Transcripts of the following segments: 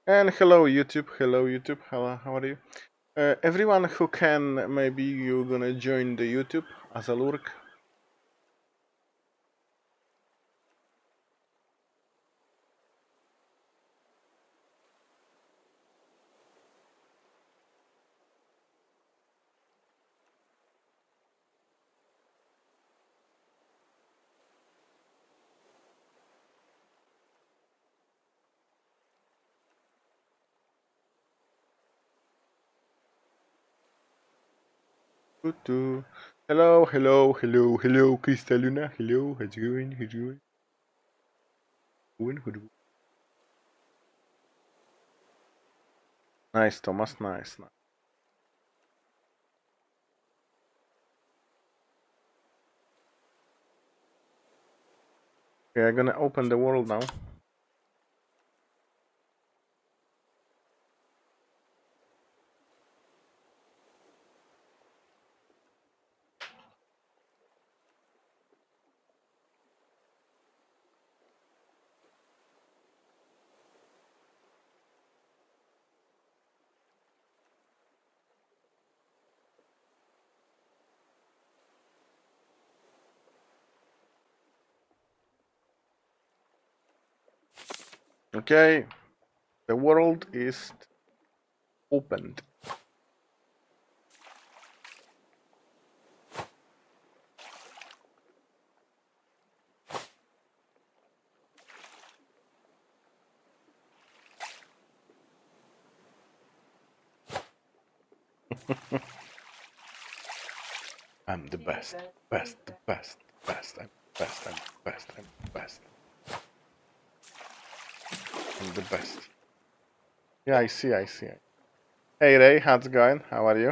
And hello YouTube, how are you? Everyone who can, maybe you're gonna join the YouTube as a lurk. Tutu. Hello, Crystaluna, hello, how's it going, Going? Nice, Thomas, nice. Okay, I'm gonna open the world now. Okay, the world is opened. I'm the best, best, I'm best, I'm the best. Yeah, I see. Hey Ray, how's it going? How are you?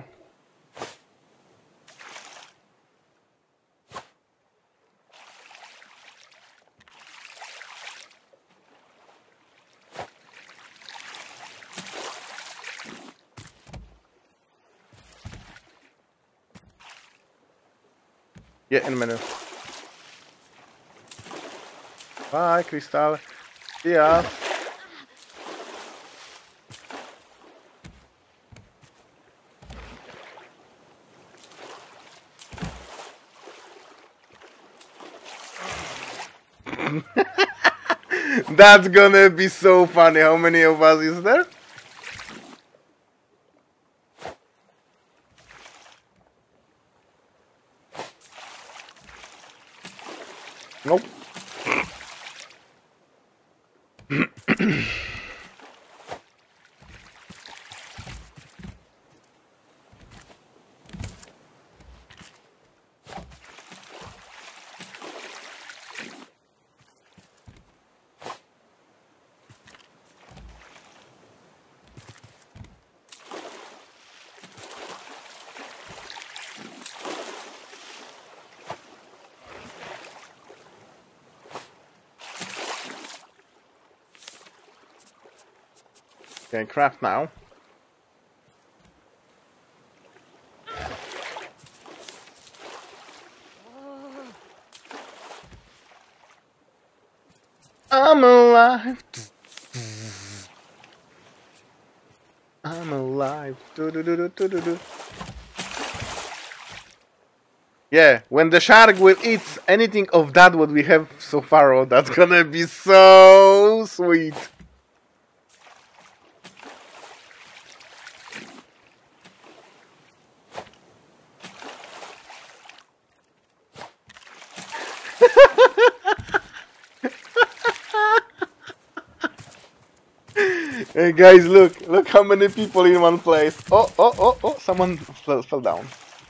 Yeah, in a minute. Bye, Crystal. See ya. That's gonna be so funny. How many of us is there? Nope. Okay, craft now. I'm alive. I'm alive. Do. Yeah, when the shark will eat anything of that what we have so far, oh, that's gonna be so sweet. Hey guys, look how many people in one place. Oh, someone fell down.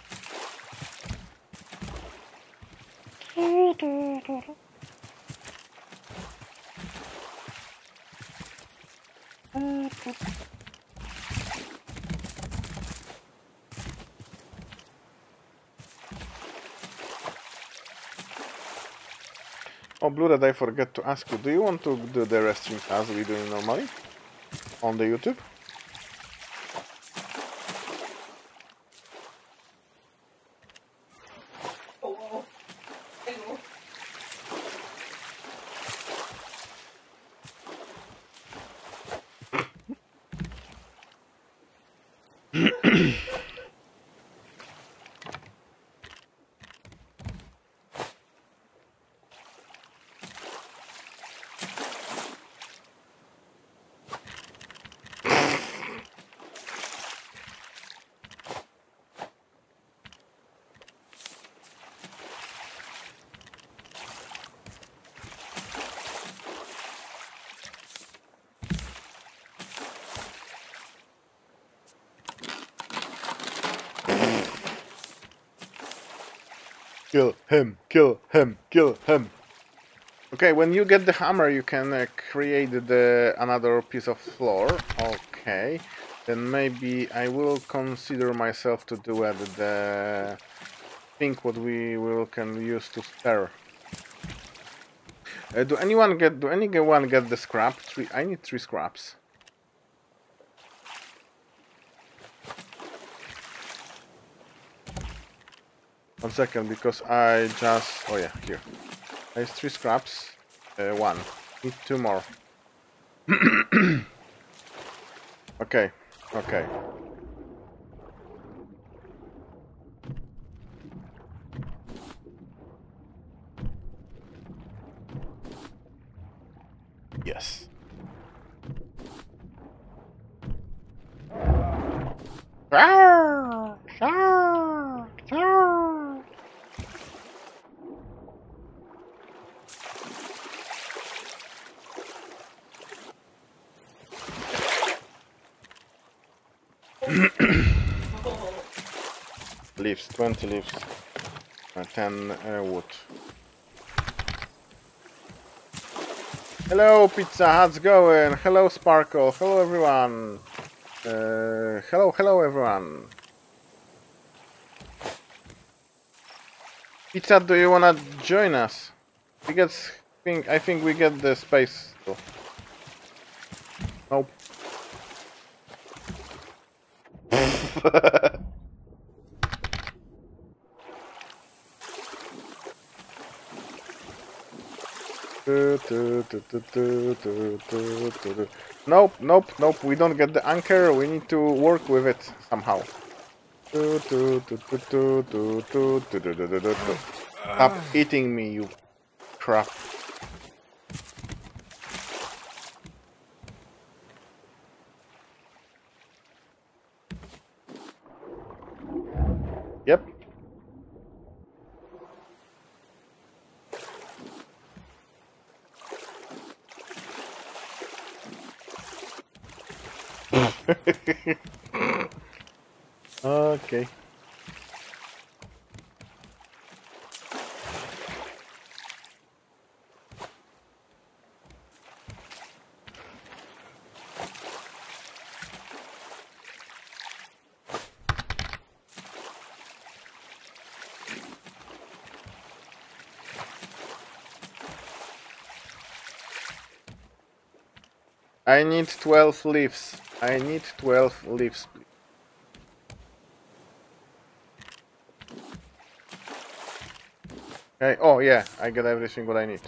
Oh, Blue, that I forget to ask you. Do you want to do the rest streams as we do normally on the YouTube? Kill him, kill him, kill him. Okay, when you get the hammer, you can create another piece of floor. Okay, then maybe I will consider myself to do the thing what we can use to spare. Do anyone get the scrap? I need 3 scraps. One second, because I just... Oh yeah, here. There's 3 scraps. 1. Need 2 more. Okay, okay. Yes. Leaves, 20 leaves. 10 wood. Hello pizza, how's it going? Hello Sparkle, hello everyone. Hello everyone. Pizza, do you wanna join us? I think we get the space too. Nope. Nope, we don't get the anchor, we need to work with it somehow. Stop eating me, you crap. Yep. Okay. I need 12 leaves. I need 12 leaves, please. Okay. Oh yeah, I got everything what I need.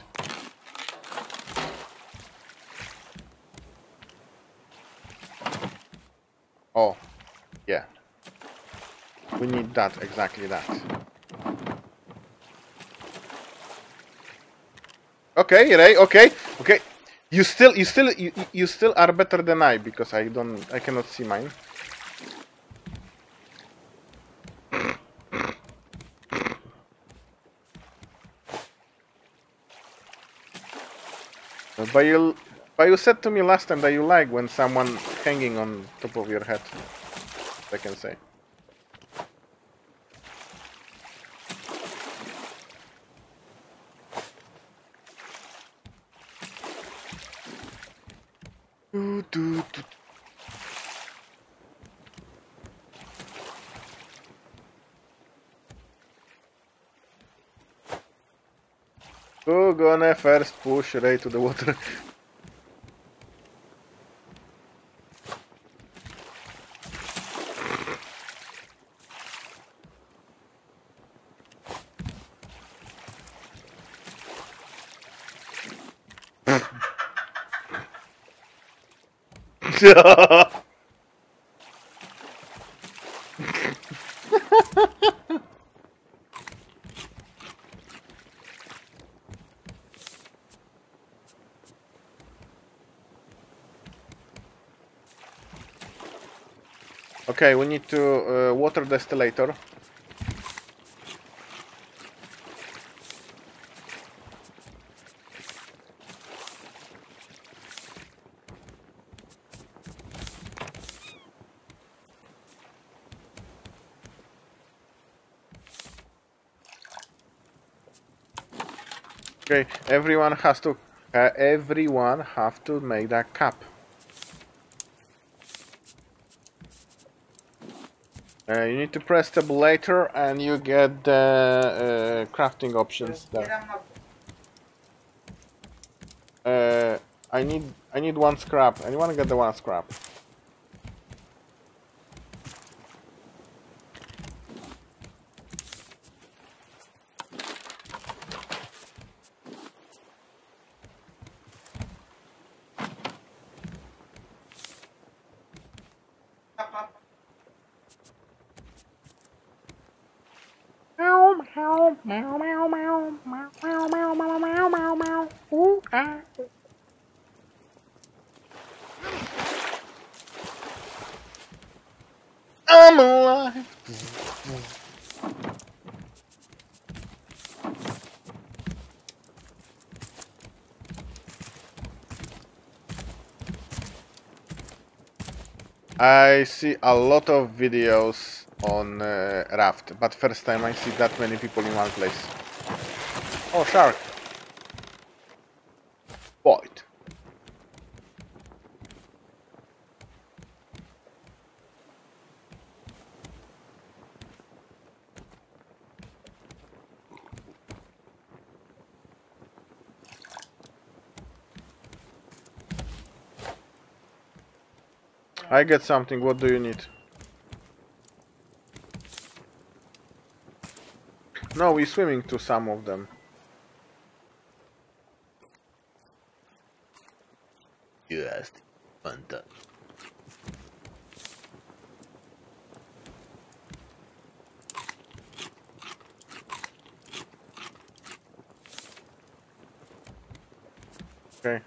Oh, yeah. We need that, exactly that. Okay, Ray, okay. You still are better than I, because I cannot see mine. But you said to me last time that you like when someone hanging on top of your head. I can say. Who gonna first push Ray to the water? Okay, we need to water distillator. Okay, everyone have to make that cup. You need to press tabulator and you get the crafting options there. I need one scrap. Anyone get the one scrap? I'm alive. I see a lot of videos on Raft, but first time I see that many people in one place. Oh, shark. Void. I get something. What do you need? No, we're swimming to some of them. Yes, Fanta. Okay.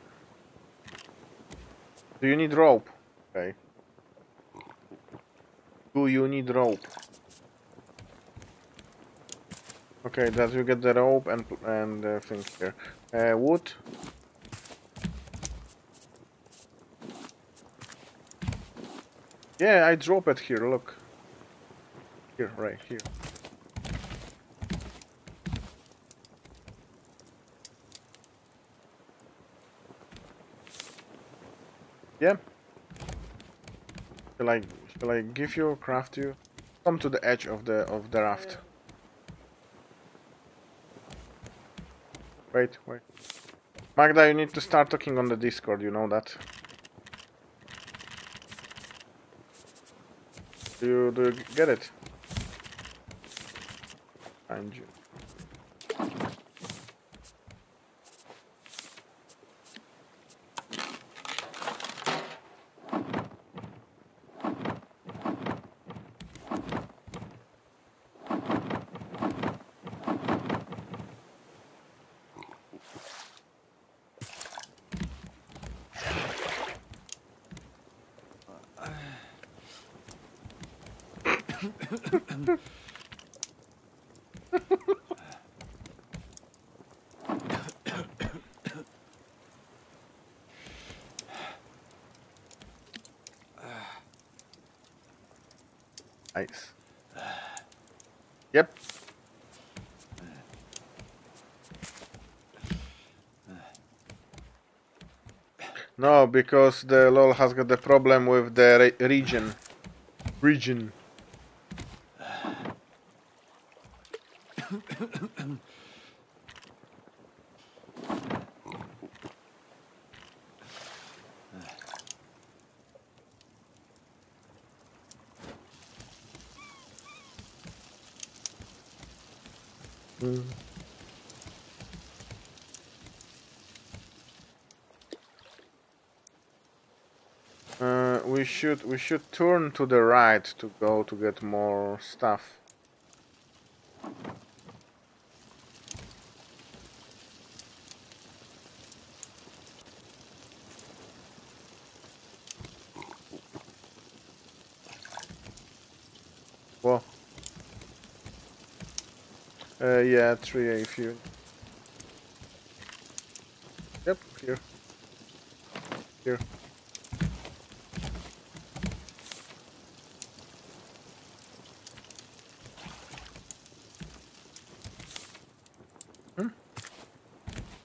Do you need rope? Okay. Do you need rope? Okay, that you get the rope and thing here. Wood. Yeah, I drop it here. Look. Here, right here. Yeah. Shall I shall I give you, craft you? Come to the edge of the raft. Wait, wait. Magda, you need to start talking on the Discord, you know that. Do you get it? Find you. Nice. Yep. No, because the LOL has got the problem with the region. Region. Mm. We should turn to the right to go to get more stuff. Well, yeah, 3 if you. Yep, here, here. Hmm?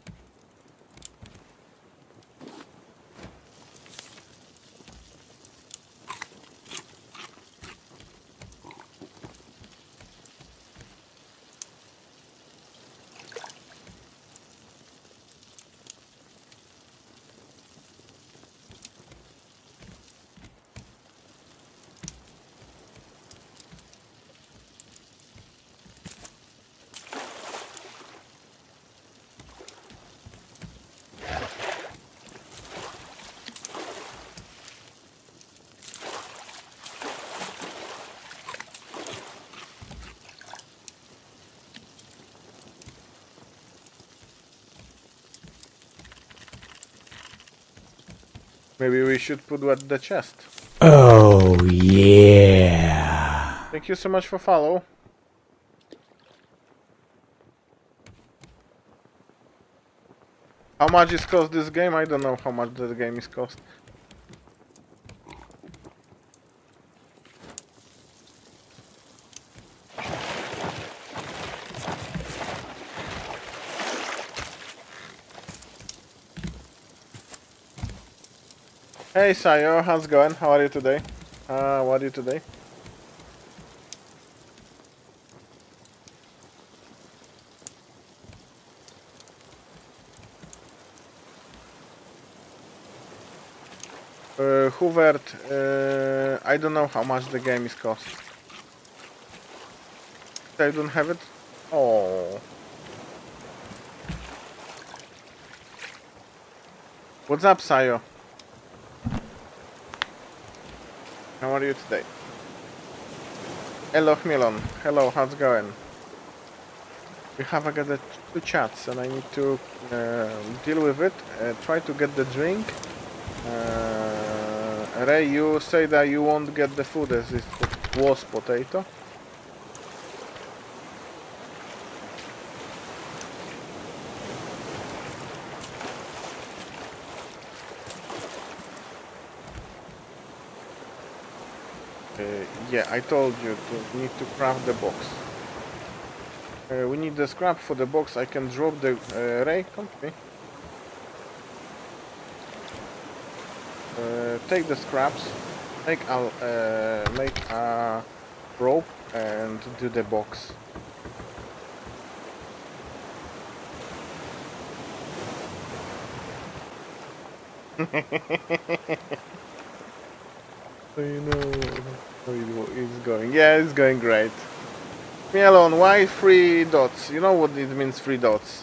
Maybe we should put at the chest. Oh, yeah. Thank you so much for follow. How much is cost this game? I don't know how much this game is cost. Hey Sayo, how's it going? How are you today? What are you today? Hubert, I don't know how much the game is cost. I don't have it. Oh. What's up, Sayo? How are you today? Hello, Milon. Hello, how's it going? We have got the two chats and I need to deal with it. Try to get the drink. Ray, you say that you won't get the food as it was potato. Yeah, I told you to need to craft the box. We need the scrap for the box. I can drop the Ray. Come to me. Take the scraps. Make a rope and do the box. So you know how it's going. Yeah, it's going great. Me alone, why 3 dots? You know what it means, 3 dots.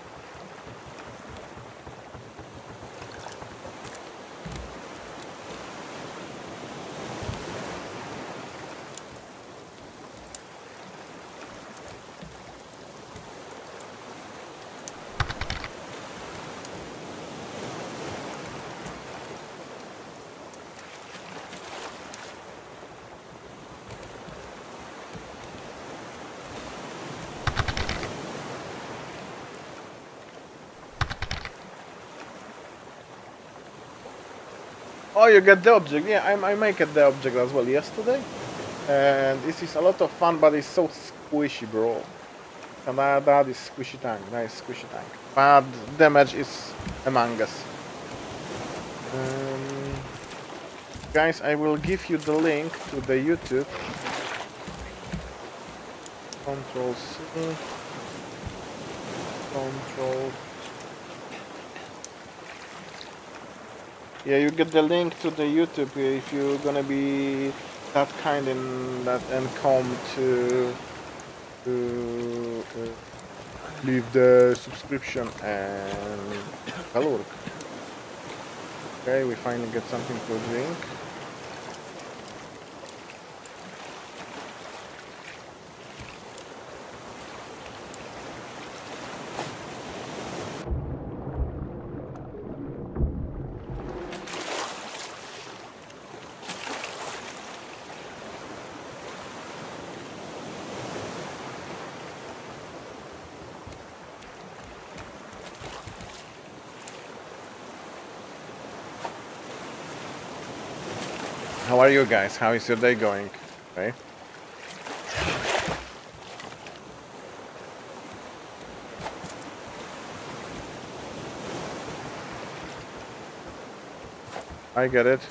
Oh, you get the object. Yeah, I make it the object as well yesterday. And this is a lot of fun, but it's so squishy, bro. And that is squishy tank. Nice squishy tank. But damage is among us. Guys, I will give you the link to the YouTube. Control C. Control. Yeah, you get the link to the YouTube if you're gonna be that kind and come to leave the subscription and hello. Okay, we finally get something to drink. How are you guys? How is your day going? Okay. I get it.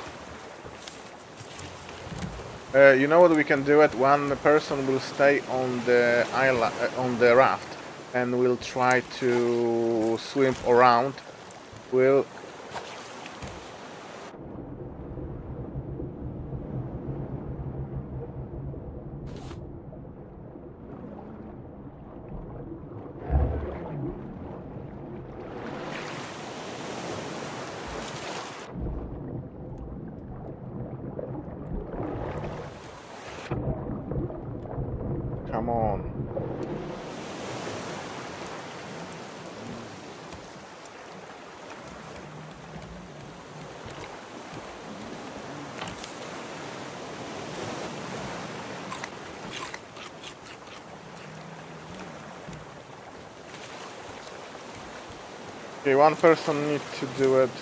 You know what we can do? It one person will stay on the island, on the raft, and we'll try to swim around. We'll. Come on. Okay, one person needs to do it.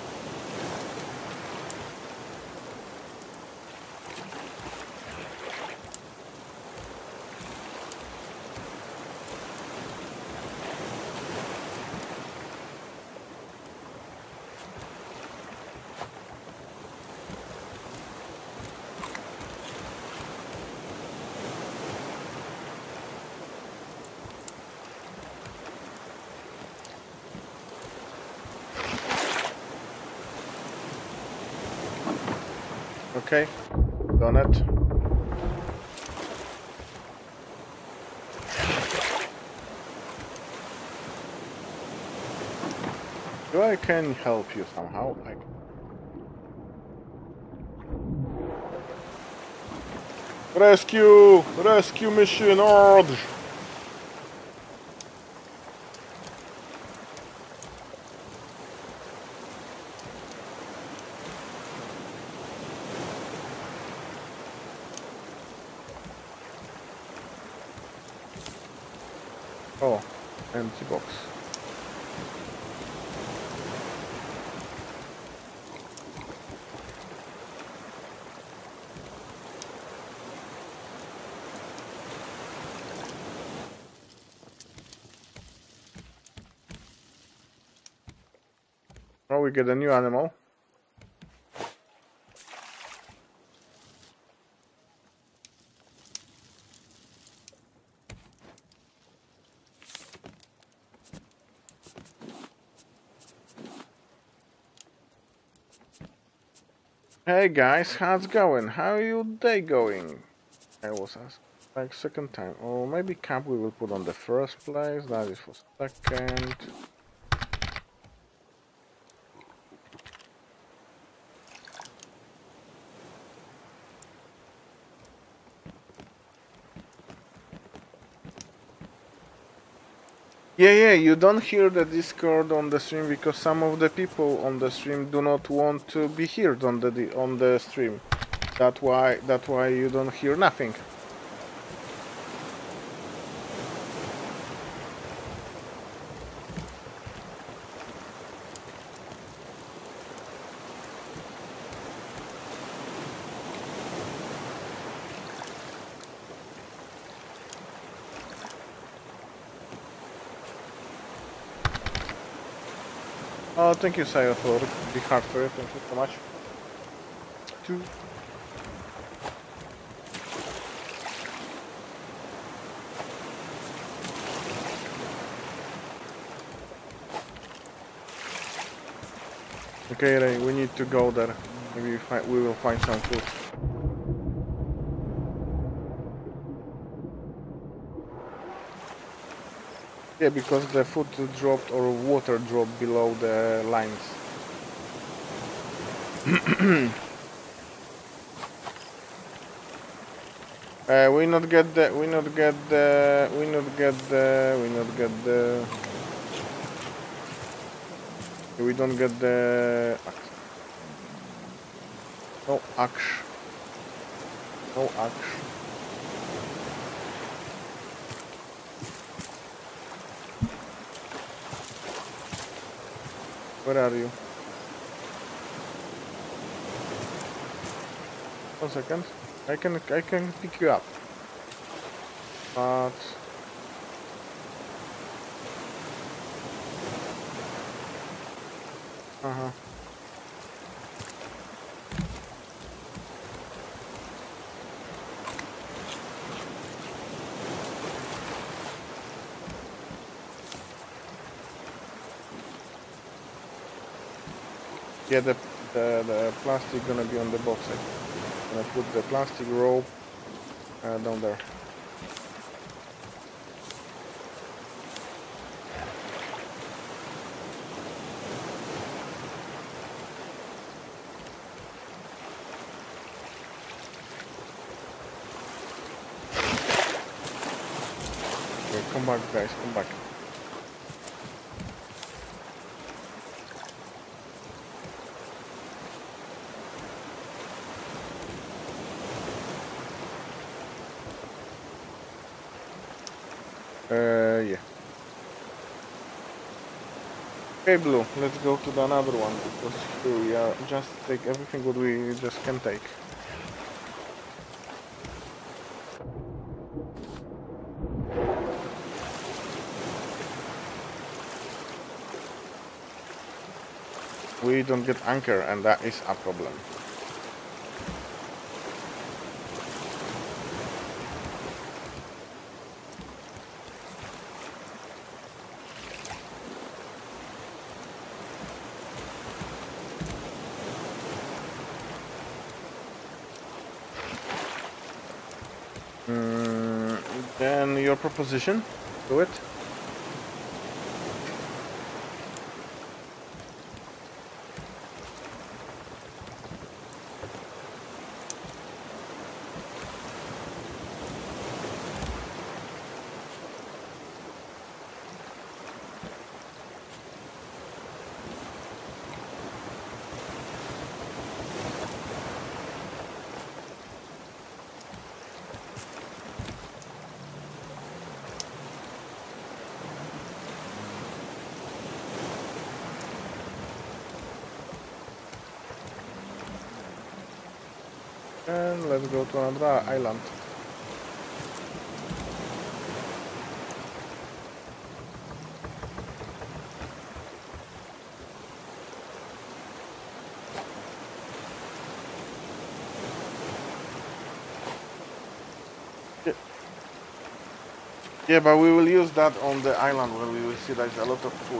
Okay, done it. Do I can help you somehow? Rescue! Rescue mission order! Oh, empty box. Oh, we get a new animal. Hey guys, how's it going? How are your day going? I was asked like second time. Or maybe camp we will put on the first place. That is for second. Yeah, you don't hear the Discord on the stream because some of the people on the stream do not want to be heard on the stream. That's why you don't hear nothing. Oh, thank you, Sayo, for the heart for it. Thank you so much. Two. Okay, Ray, we need to go there. Maybe we will find some food. Yeah, because the food dropped or water dropped below the lines. We not get the. We don't get the. No axe. No axe. Where are you? 1 second. I can pick you up. But yeah, the plastic gonna be on the box. I'm gonna put the plastic rope down there. Okay, come back, guys, come back. Yeah. Okay, Blue, let's go to the another one, because here we are, just take everything what we just can take. We don't get anchor, and that is a problem. Then your proposition, do it. And let's go to another island. Yeah, but we will use that on the island where we will see there's a lot of food.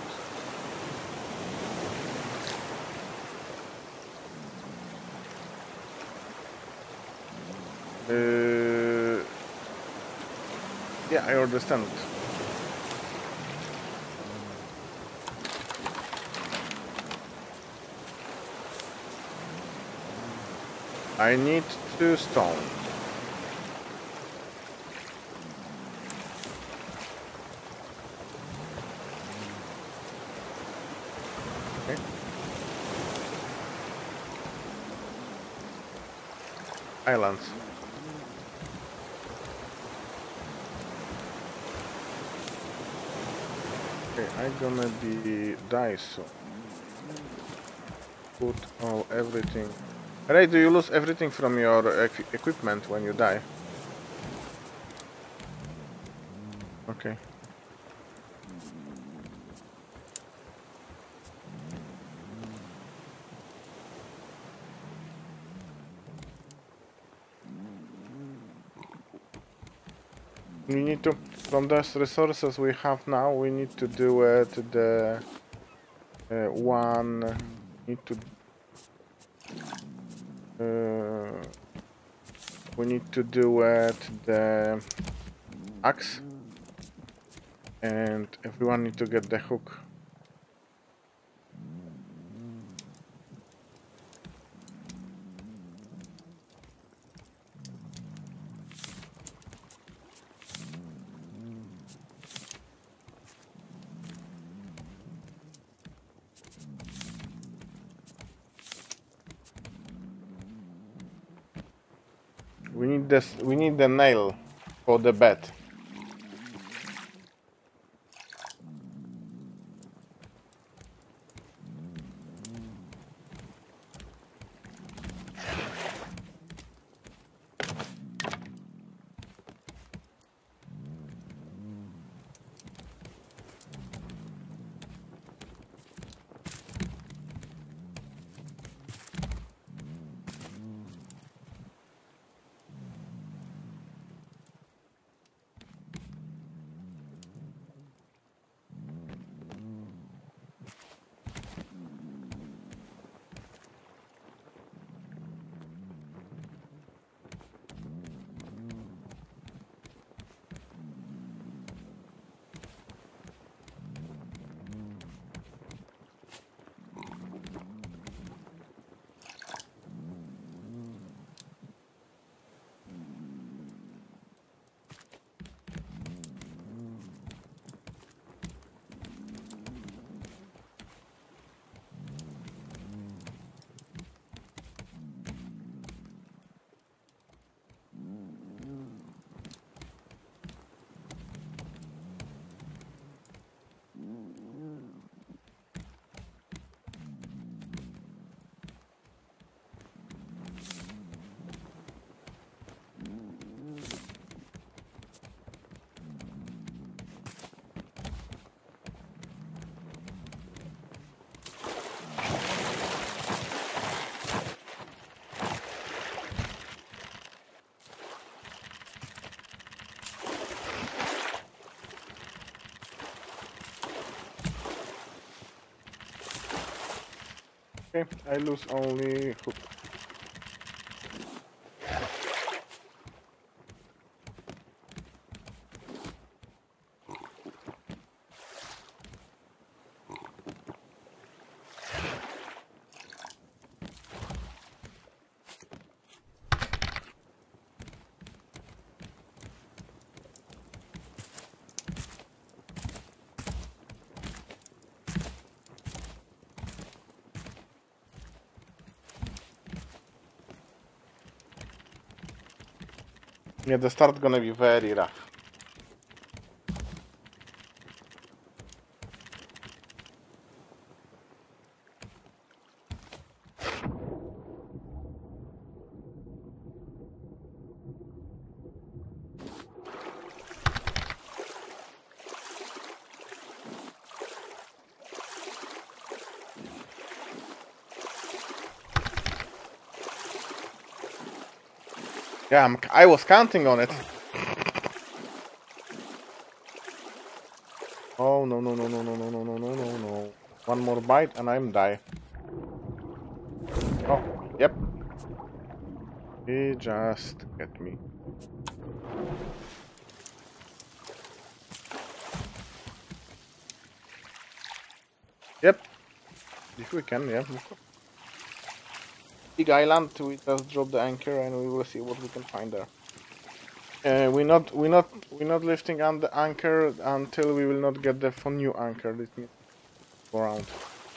Yeah, I understand. I need 2 stone. Okay. Islands. Okay, I'm gonna be die soon. Put all everything. Ray, do you lose everything from your equipment when you die? Okay. We need to, from those resources we have now, we need to do it the one. Need to. We need to do it the axe, and everyone need to get the hook. We need this. We need the nail for the bed. Okay, I lose only hook. Yeah, the start gonna be very rough. Yeah, I was counting on it. Oh no no no no no no no no no no no! One more bite and I'm die. Oh, yep. He just get me. Yep. If we can, yeah. Big island. We just drop the anchor and we will see what we can find there. We're not lifting on the anchor until we will not get the new anchor. This needs to go around.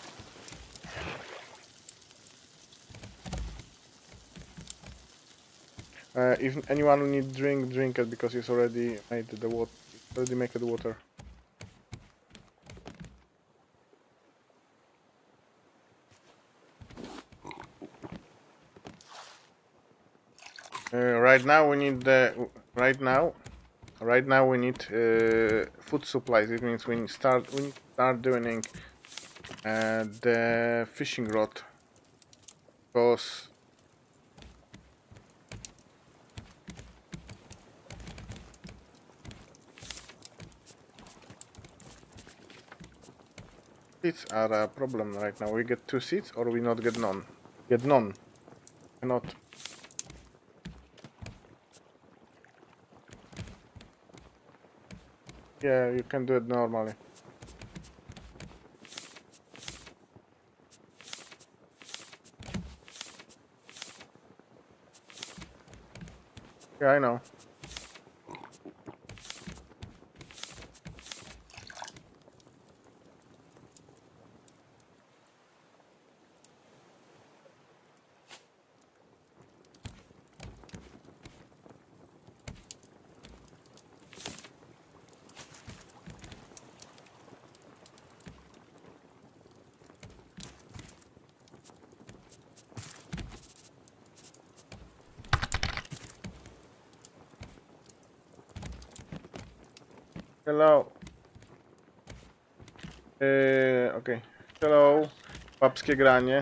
If anyone will need drink, drink it because it's already made the water. Already make the water. Right now we need the right now we need food supplies. It means we need to start doing the fishing rod because seeds are a problem right now. We get 2 seeds or we not get none. Get none. Cannot. Yeah, you can do it normally. Yeah, I know. Hello. Okay. Hello. Babskie granie.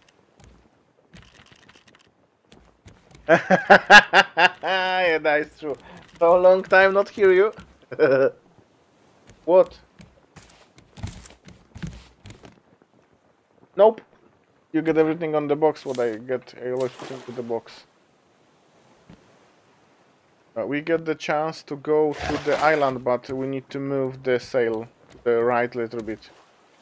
Yeah, that is true. So long time not hear you. What? Nope. You get everything on the box. What I get, I always put into the box. We get the chance to go to the island, but we need to move the sail to the right a little bit.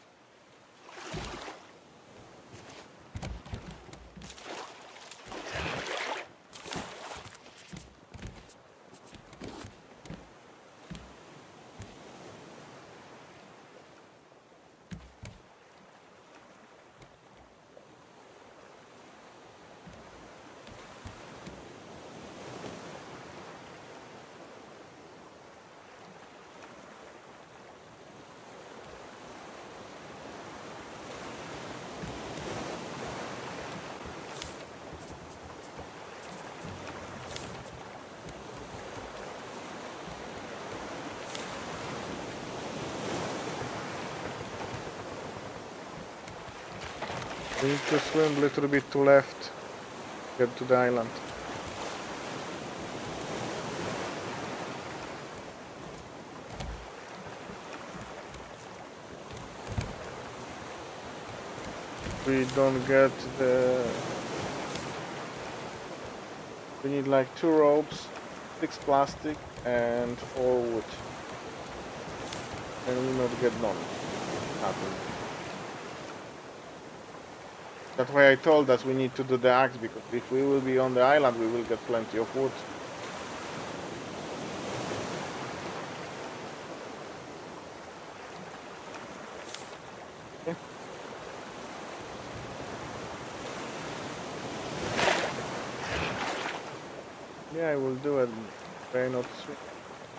We need to swim a little bit to left, get to the island. we don't get the... We need like 2 ropes, 6 plastic, and 4 wood. And we not get none. Nothing. That's why I told us we need to do the axe, because if we will be on the island, we will get plenty of wood. Okay. Yeah, I will do it. Try not to swim.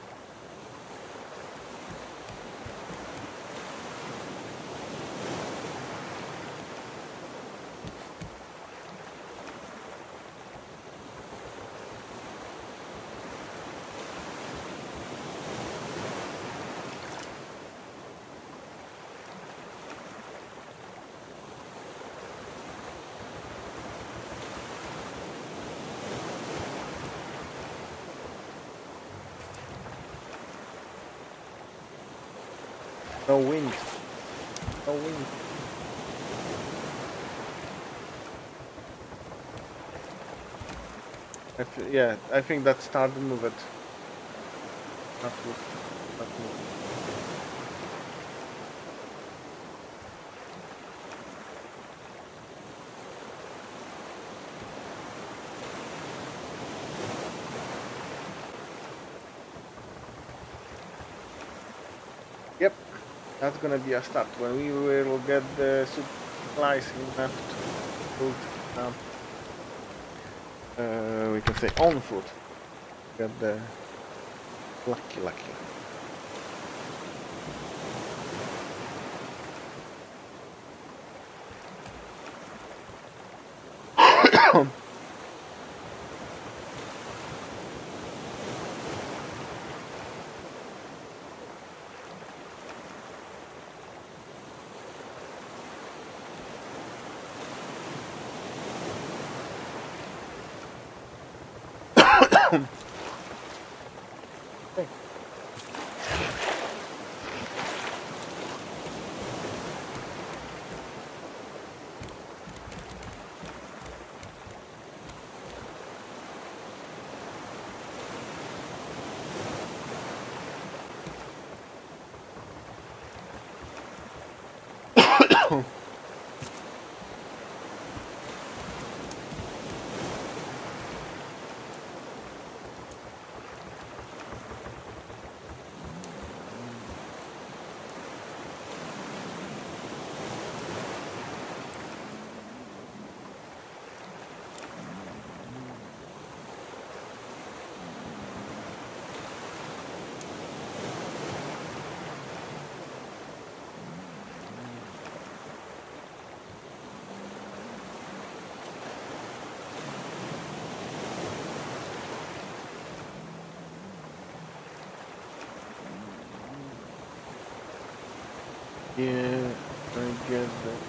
No wind. No wind. Yeah, I think that started to move it. Not move. Not move. Yep, that's gonna be a start. When we will get the supplies enough to build, we can say on foot. Get the lucky. Okay. Yeah, I get that.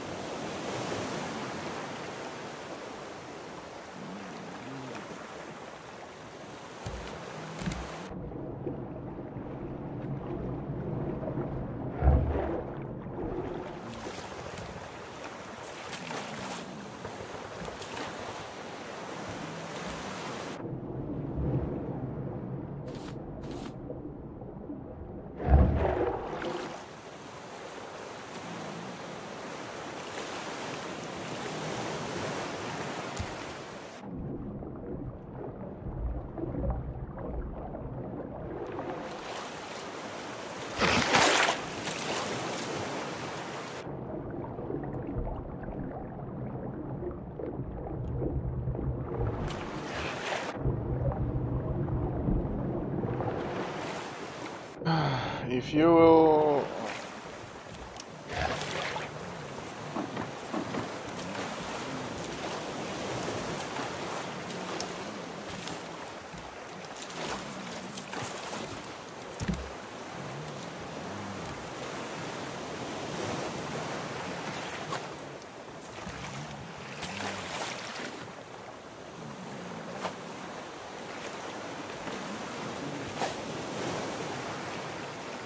If you will...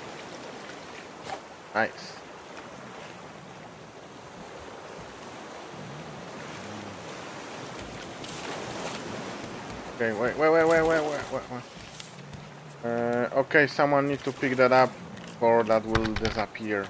Nice. Okay, wait. Okay, someone need to pick that up, or that will disappear.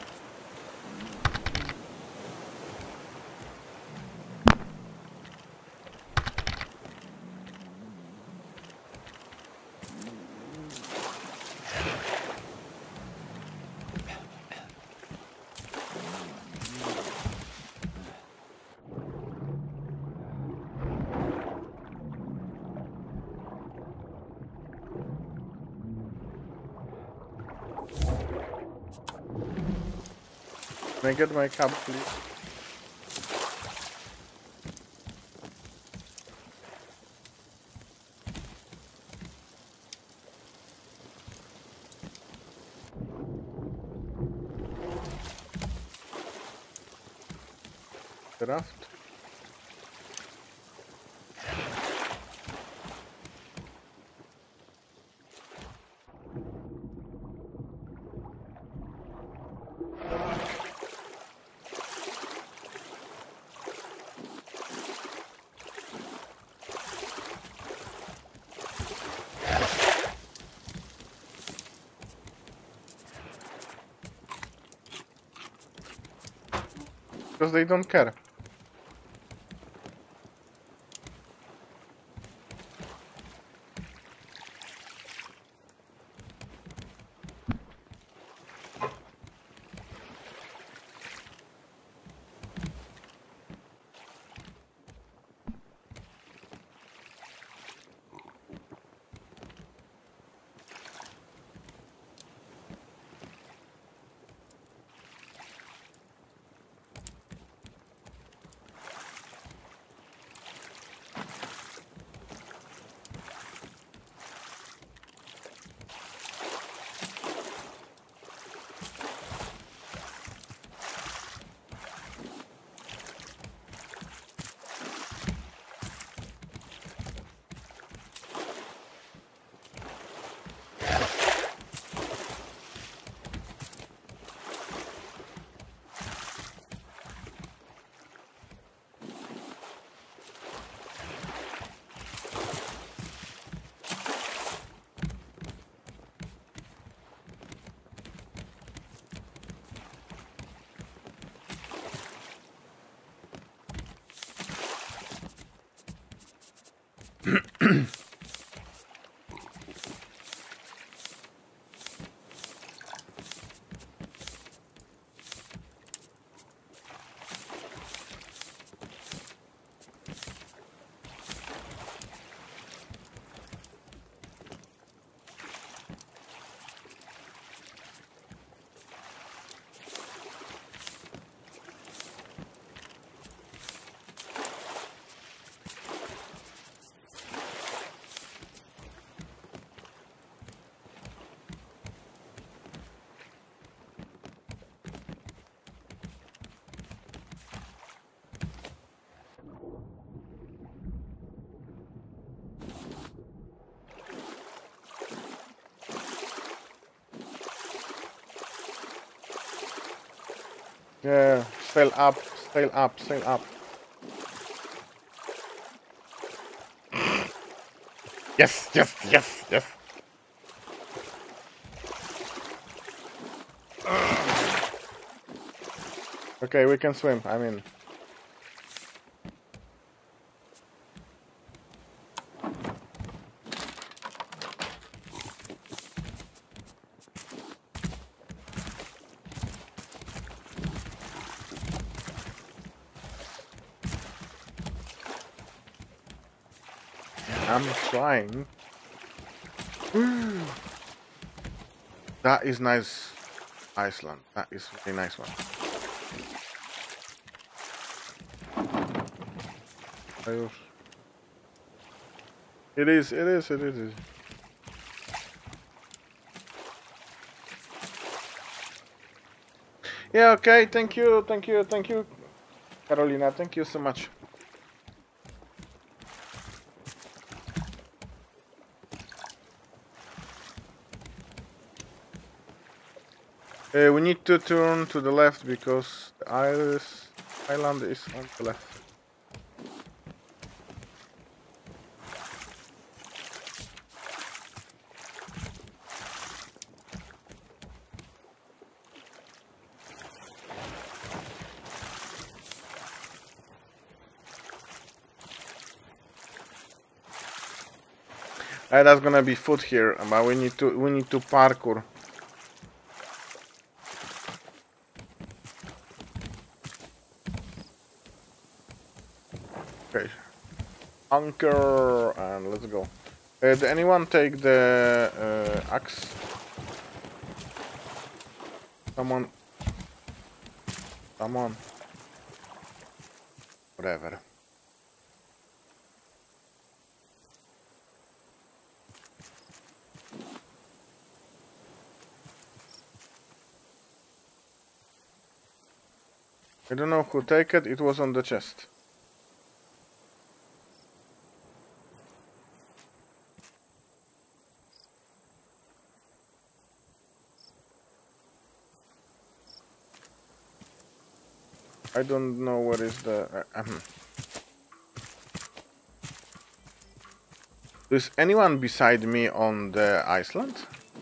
Can I get my cup, please? Craft. Because they don't care. Yeah, sail up, sail up, sail up. Yes. Okay, we can swim. I mean, I'm trying. That is nice, Iceland. That is a really nice one. It is. Yeah, okay, thank you, Carolina, thank you so much. We need to turn to the left because the island is on the left. That's gonna be food here, but we need to parkour. Okay. Anchor and let's go. Did anyone take the axe? Someone. Come on. Whatever. I don't know who take it. It was on the chest. I don't know what is the... Is anyone beside me on the island?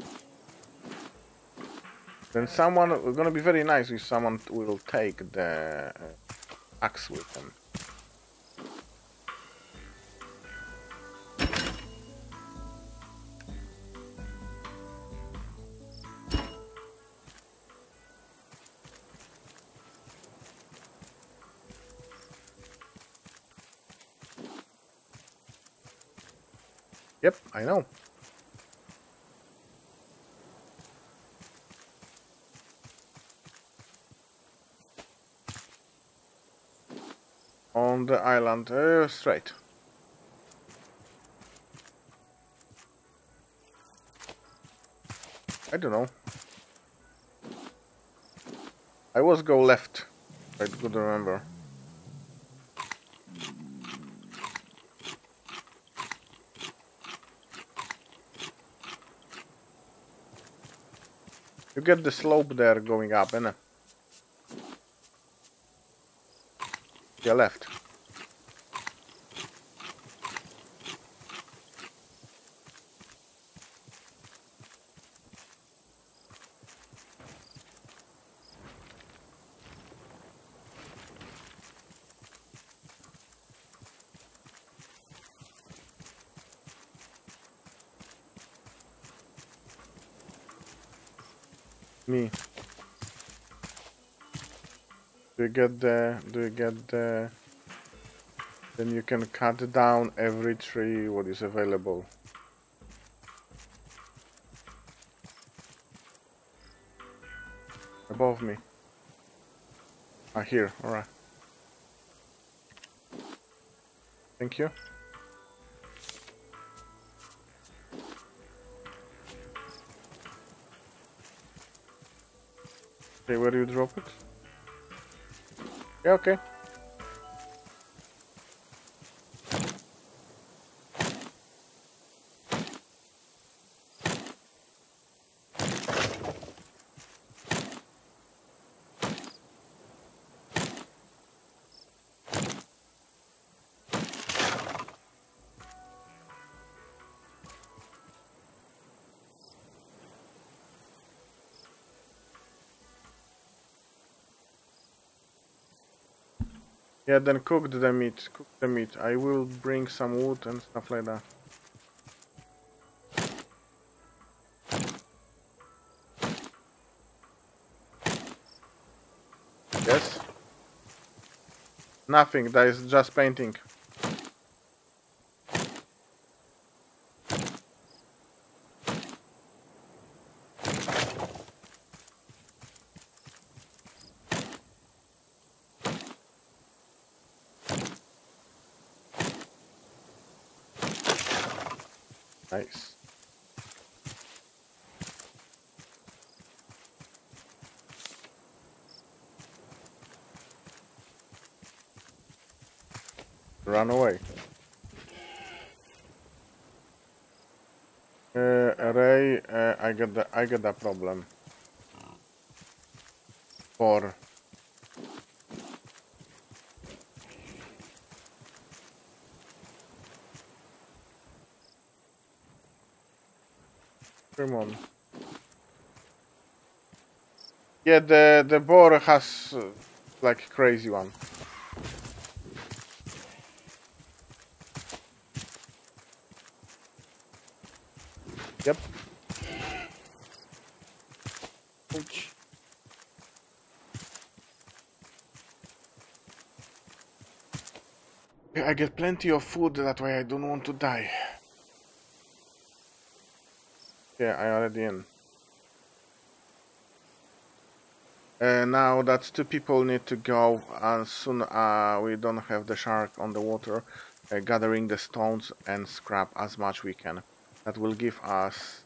Then someone... Gonna be very nice if someone will take the axe with them. Yep, I know. On the island, straight. I don't know. I was go left. I could remember. You get the slope there going up, innit? Yeah, left. Me. Do you get the... Then you can cut down every tree what is available. Above me. Ah, here, alright. Thank you. Okay, where do you drop it? Yeah, okay. Yeah, then cook the meat. Cook the meat. I will bring some wood and stuff like that. Yes? Nothing, that is just painting. Nice. Run away. Ray, I get a problem. For come on. Yeah, the boar has like crazy one. Yep. Ouch. Okay, I get plenty of food, that way I don't want to die. Yeah, I already in. Now that two people need to go, and soon we don't have the shark on the water, gathering the stones and scrap as much we can. That will give us...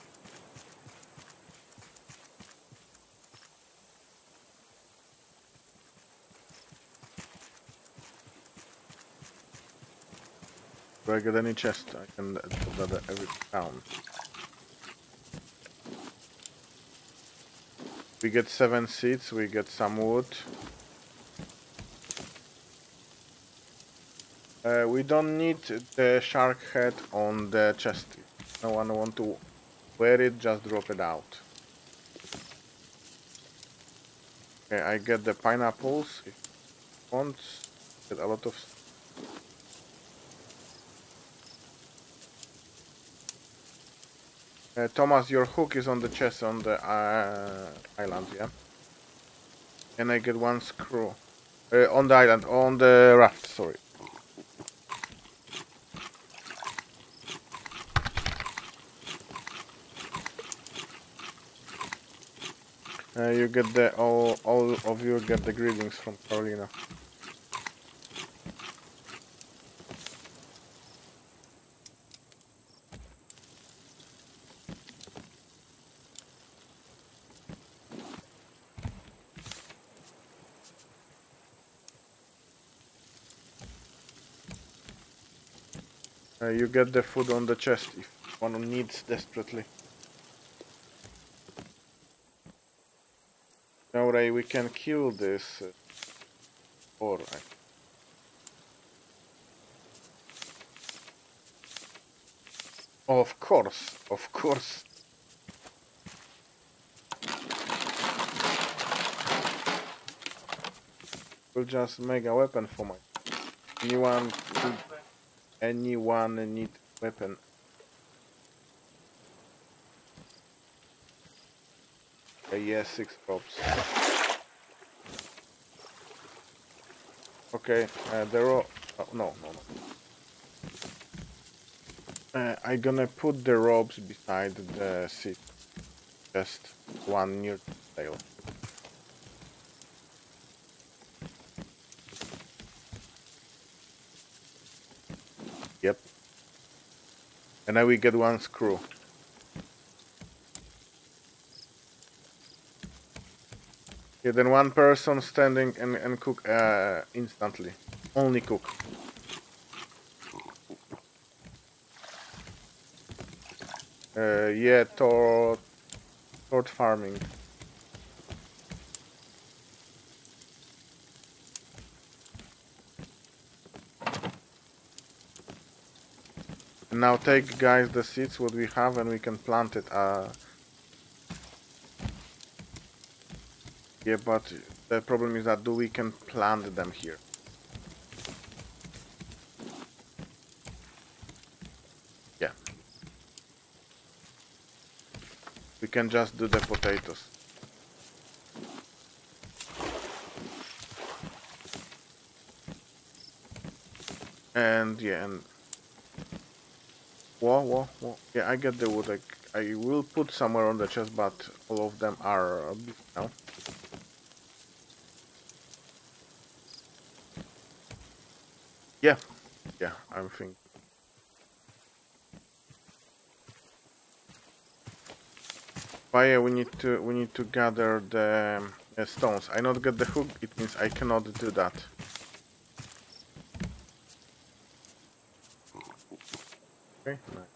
Do I get any chest? I can put that every down. We get 7 seeds, we get some wood. We don't need the shark head on the chest. No one want to wear it, just drop it out. Okay, I get the pineapples if you want. Get a lot of... Thomas, your hook is on the chest on the island, yeah? And I get 1 screw. On the island, on the raft, sorry. You get the... all of you get the greetings from Carolina. You get the food on the chest if one needs desperately. Now, Ray, we can kill this. Alright. Of course, of course. We'll just make a weapon for my... Anyone need weapon? Yes, 6 drops. Okay, there are... Oh, no. I'm gonna put the ropes beside the seat. Just one near the tail. Yep. And now we get 1 screw. Yeah, then 1 person standing and cook instantly. Only cook. Yeah, toward farming. Now take, guys, the seeds what we have and we can plant it. Yeah, but the problem is that we can plant them here? Yeah. We can just do the potatoes. And yeah, and... Whoa. Yeah, I get the wood. I will put somewhere on the chest, but all of them are now. Yeah, I'm thinking. But yeah, we need to gather the stones. I not get the hook. It means I cannot do that. Okay, nice.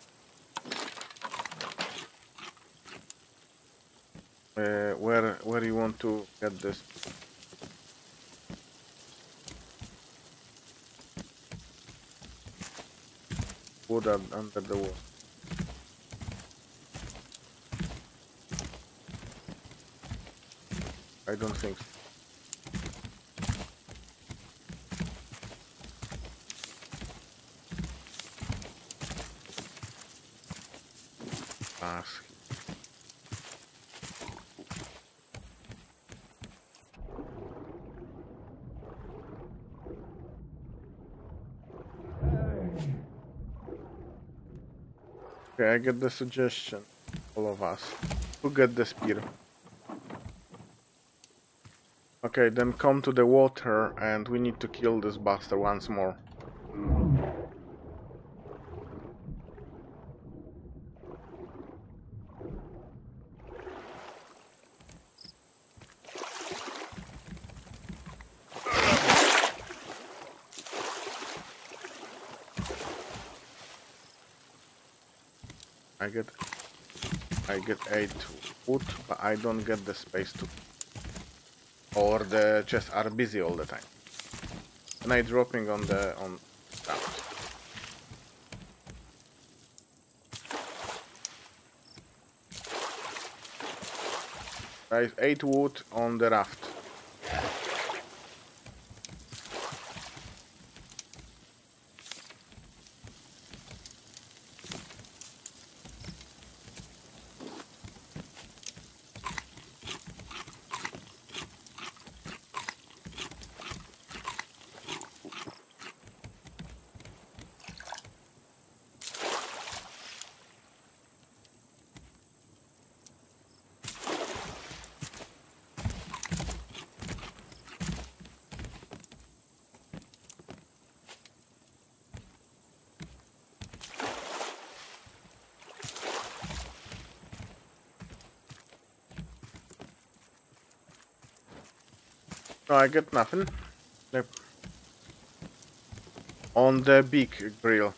Where you want to get this? Wood under the wall. I don't think so. mask. Okay, I get the suggestion, all of us, to get the spear. Okay, then come to the water and we need to kill this bastard once more. I get 8 wood, but I don't get the space to. Or the chests are busy all the time. And I dropping on raft. There is 8 wood on the raft. No, I get nothing. Yep. On the big grill.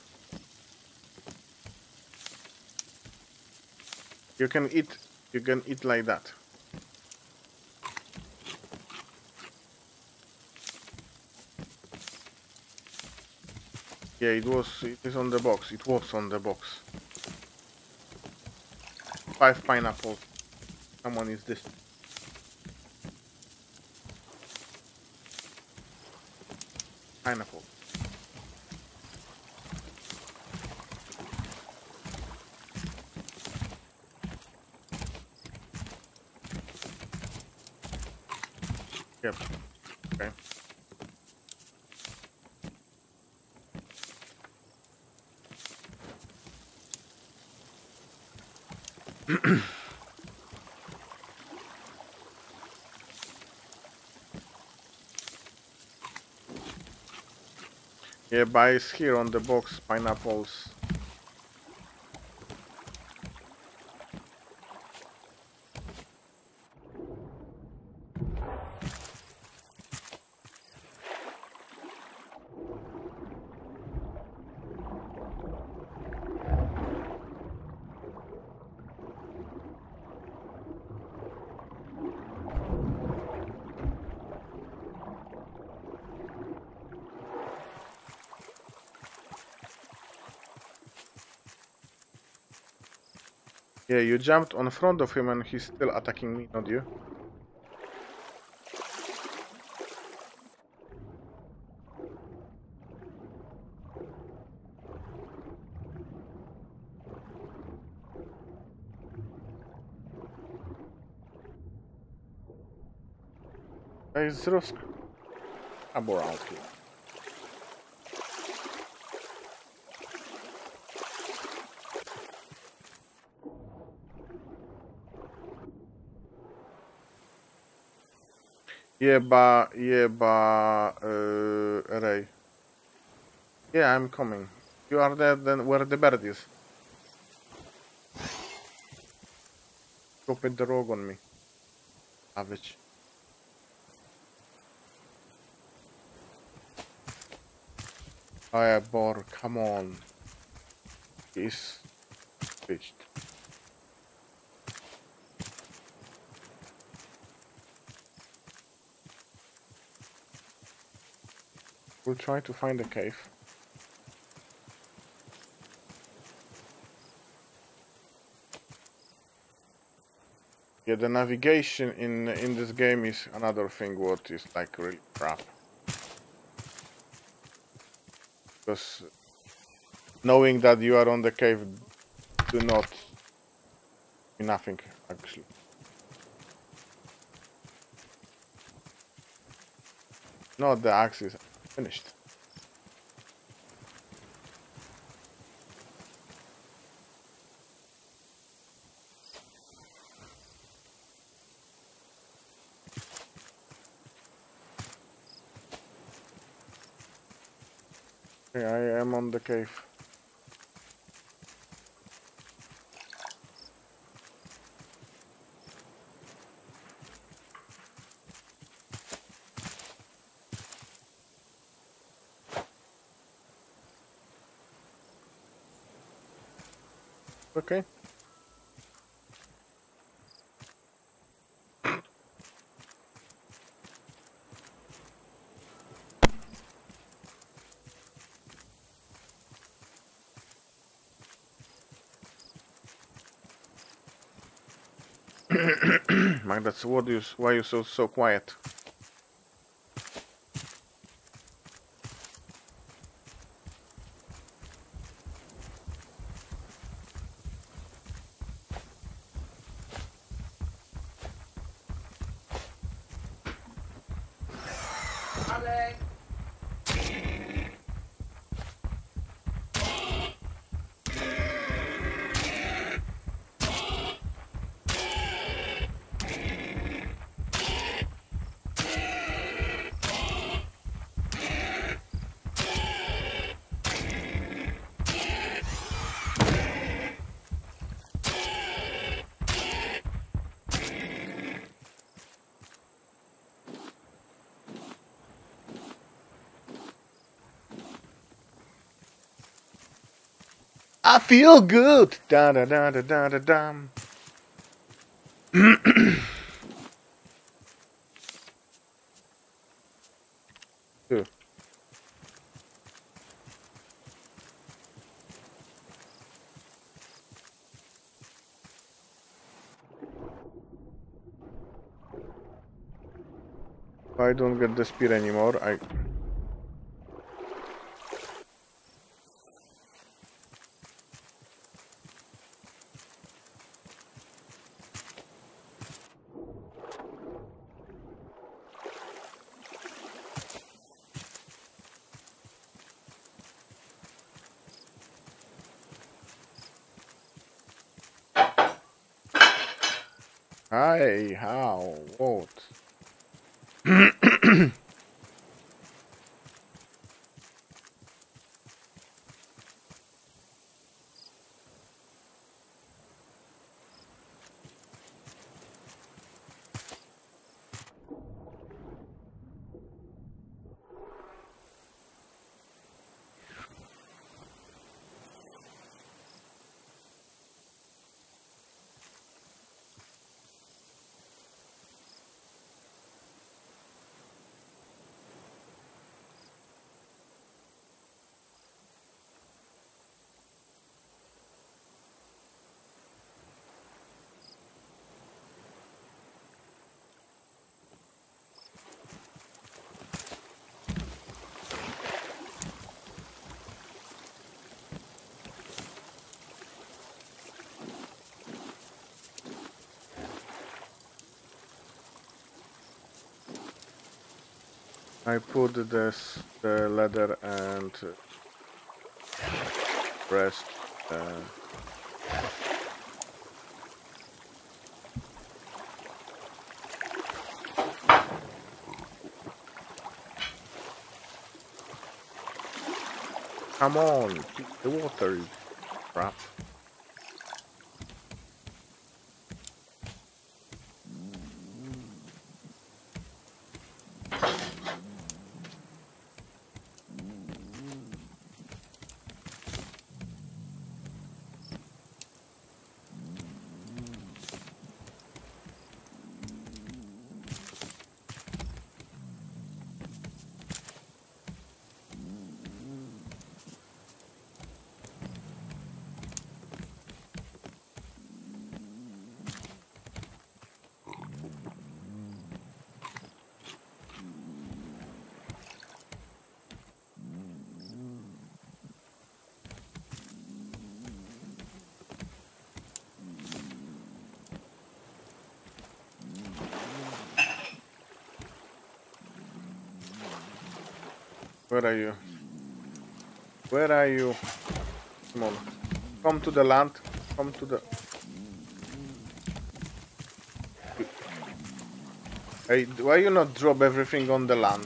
You can eat like that. Yeah, it is on the box. It was on the box. 5 pineapples. Someone is this. Pineapple. Yep. Okay. Yeah, but it's here on the box, pineapples. Yeah, you jumped on front of him and he's still attacking me, not you. There's Rusk. I'm around here. Ray. Yeah, I'm coming. You are there then where the bird is. Drop the rogue on me. Savage. Oh yeah, boar, come on. He's pitched. We'll try to find a cave. Yeah, the navigation in this game is another thing what is like really crap. Because knowing that you are on the cave, do not Nothing actually. No, the axe is finished. Okay, I am on the cave. Okay. Man, that's what you. Why you so quiet? I feel good. Da da da da da da dum. Two. I don't get the speed anymore. Hi, how? What? I put the leather and rest. Come on, the water is crap. Where are you? Where are you? Come on. Come to the land. Come to the... Hey, why you not drop everything on the land?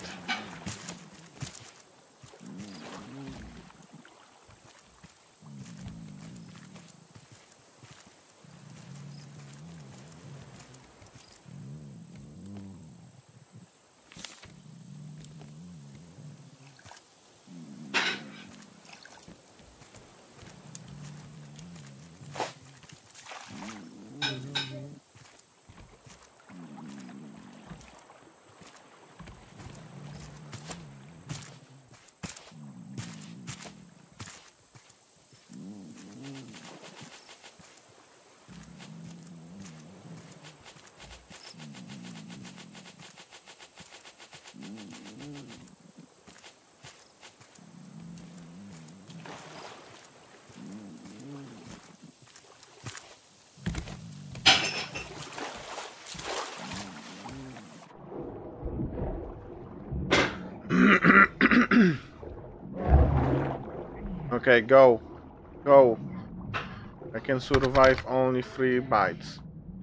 Okay, go. Go. I can survive only 3 bites.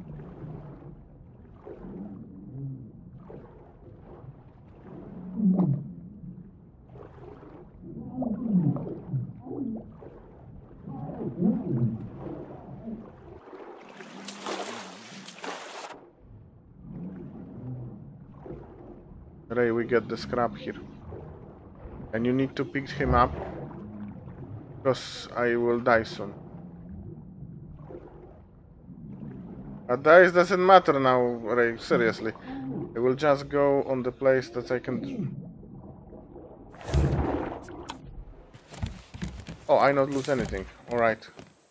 Ray, we get the scrap here. And you need to pick him up, because I will die soon. But dice doesn't matter now, Ray, seriously. I will just go on the place that I can... Oh, I not lose anything. Alright.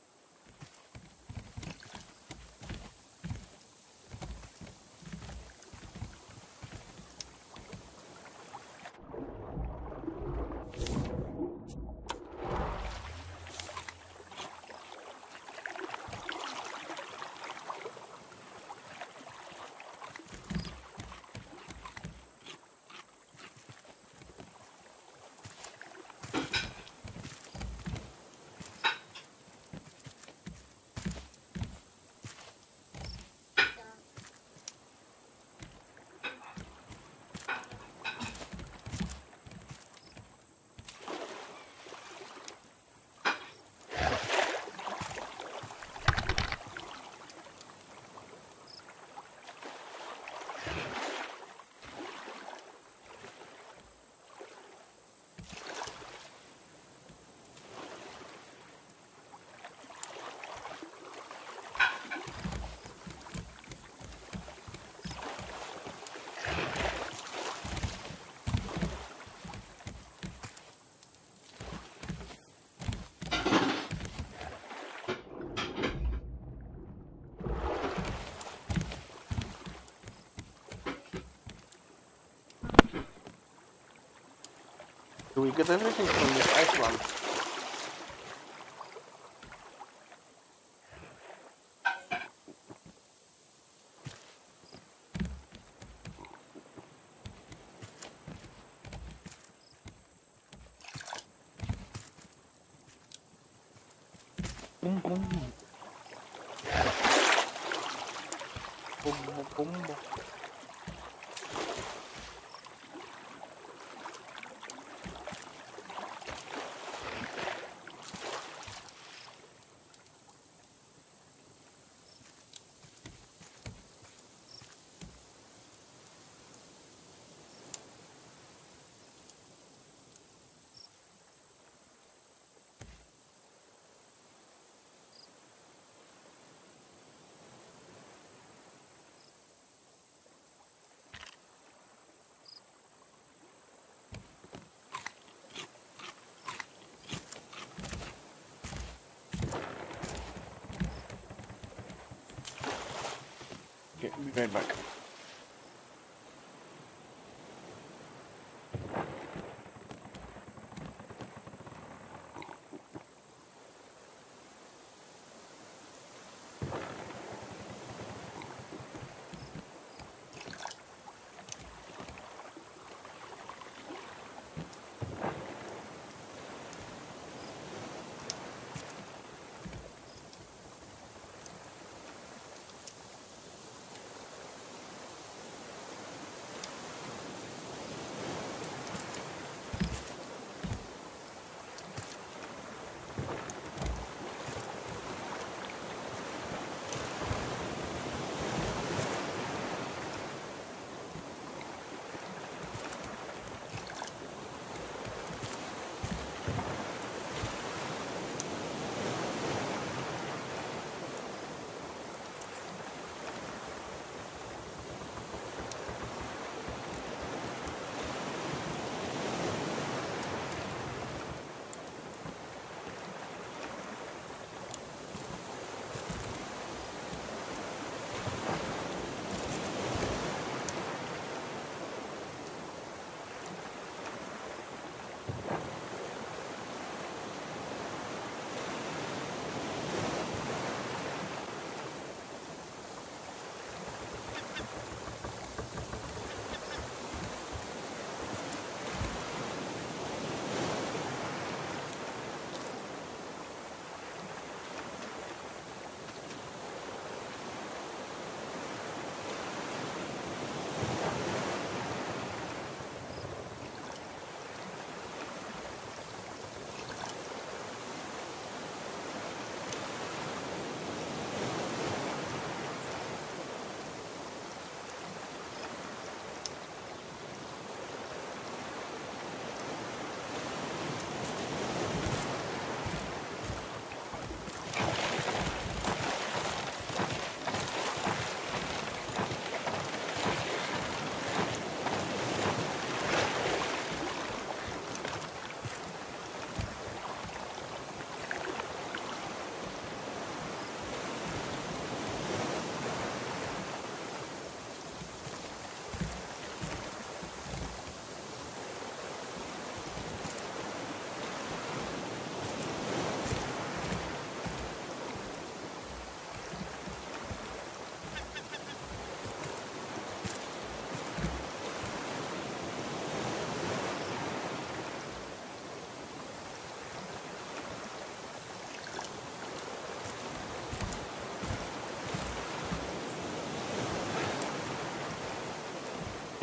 Do we get everything from this island? Boom, boom. Boom, boom, boom. Okay, be right back.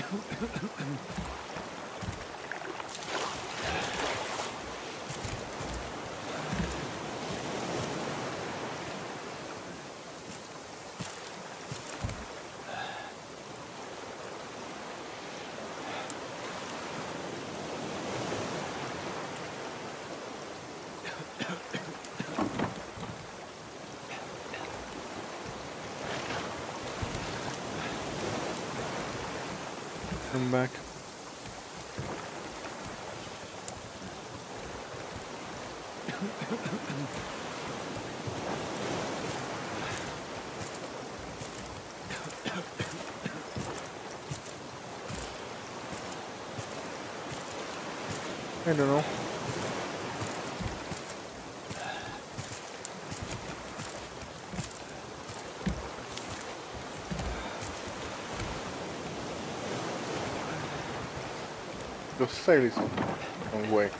Come back. I don't know. The sail is on way.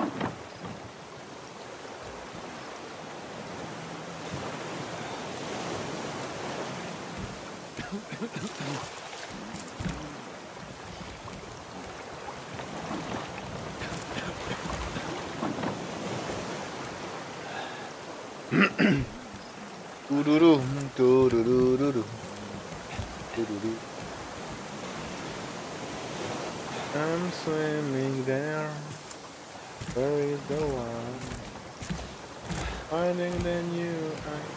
Doo-doo-doo, doo-doo-doo-doo-doo. Doo-doo-doo. I'm swimming there. Where is the one? Finding the new eye.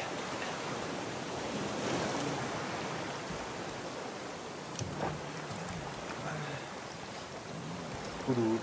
Doo-doo.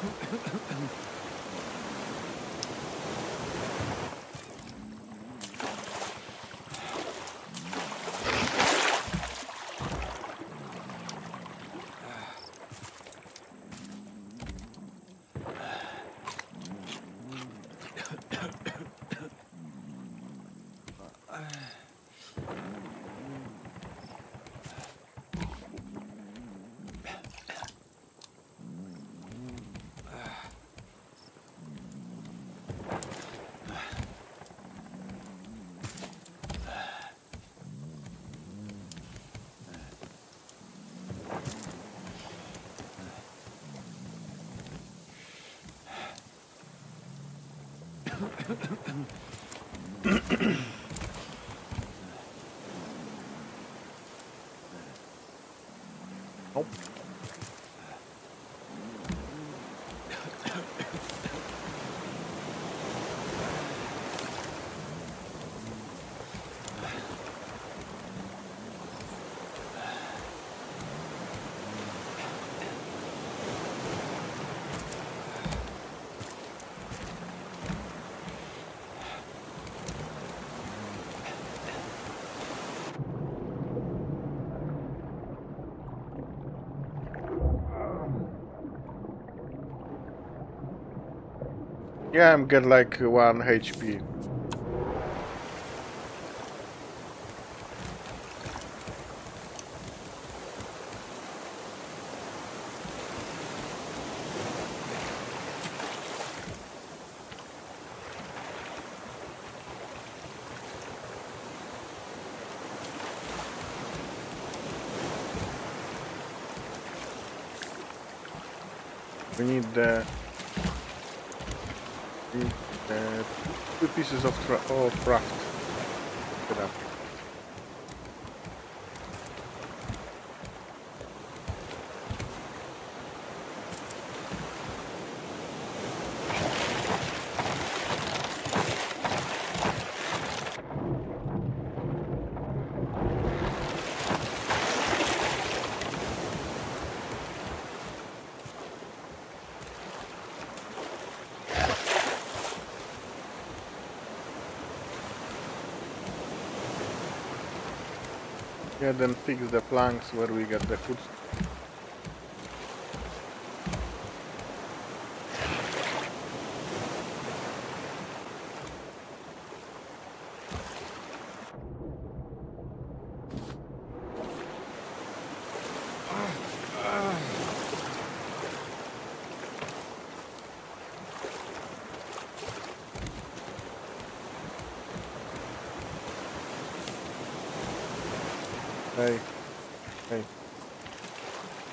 Nope. Yeah, I'm get like 1 HP. We need the 2 pieces of craft. Get up. Yeah, then fix the planks where we get the food. Hey, hey.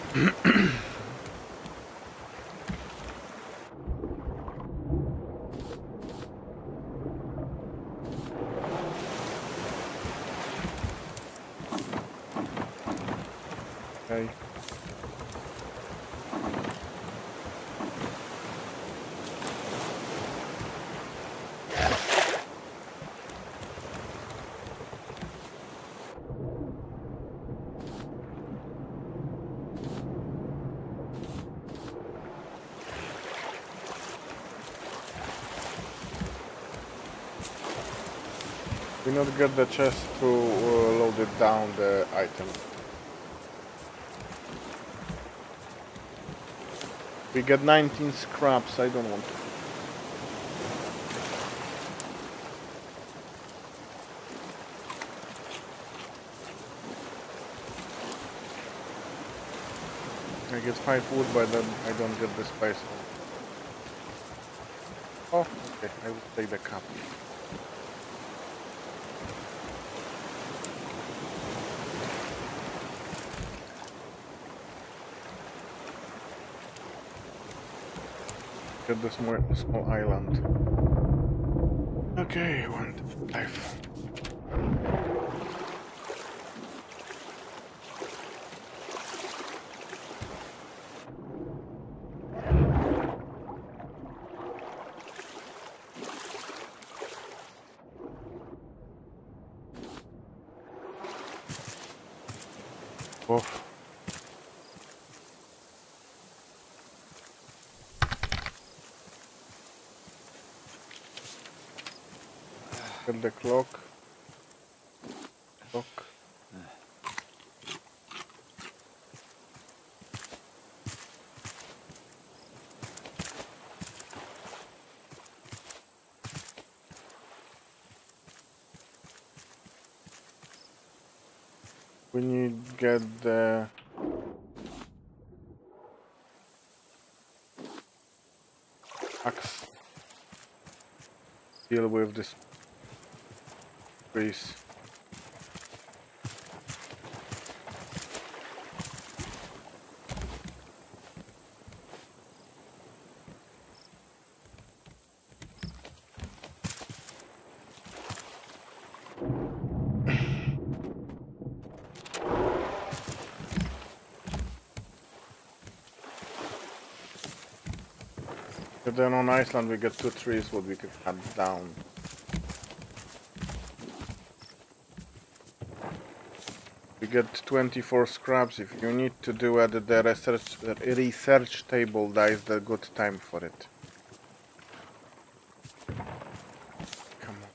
Okay. We not get the chest to load it down the item. We get 19 scraps, I don't want to. I get 5 wood, but then I don't get the spice. Oh, okay, I will take the cup. Get the small island. Okay, 1, 5. Oof. Get the clock. We need to get the axe. Deal with this trees. But then on Iceland we get 2 trees what we could cut down. We get 24 scraps. If you need to do at the research table, that is the good time for it. Come on.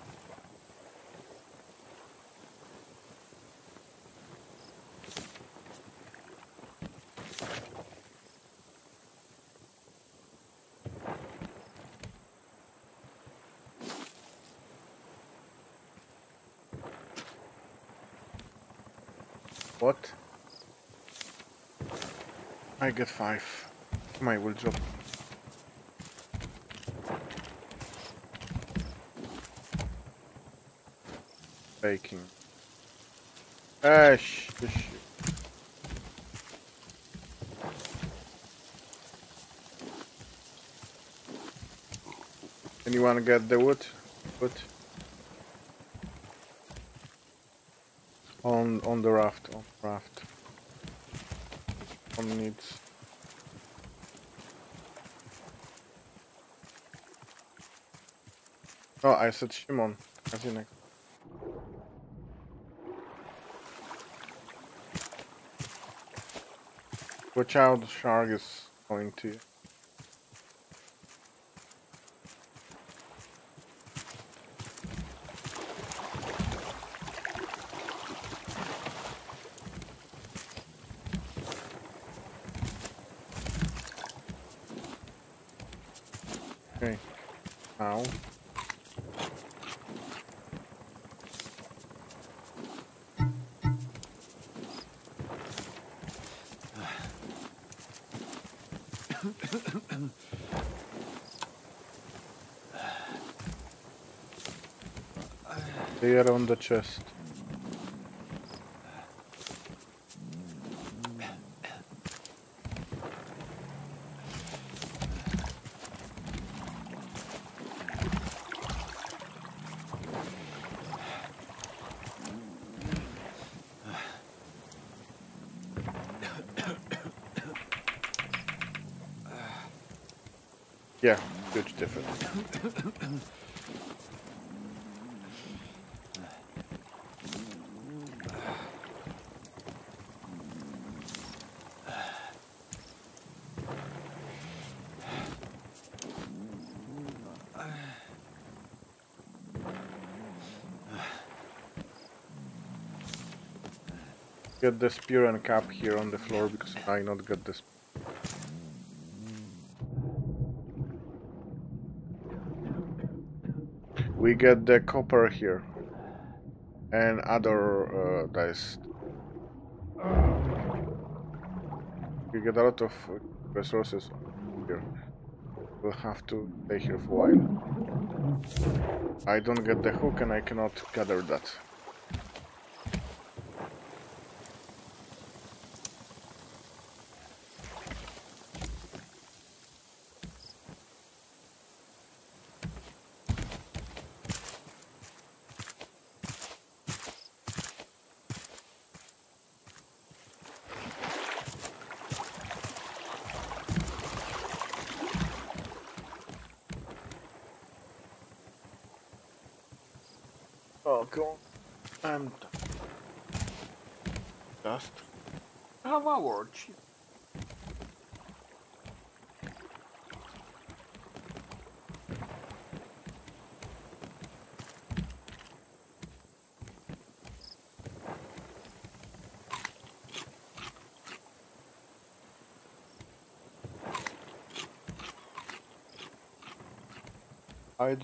What? I get 5. My will drop. Baking. Shh. Anyone get the wood? Wood? On the raft. On needs. Oh, I said Shimon. As in next. Watch out, the shark is going to you. Okay, now. They are on the chest. Yeah, huge difference. Get the spear and cap here on the floor because I not get this. We get the copper here and other dice. We get a lot of resources here. We'll have to stay here for a while. I don't get the hook and I cannot gather that. Oh, go on. I'm dust. Have a word. I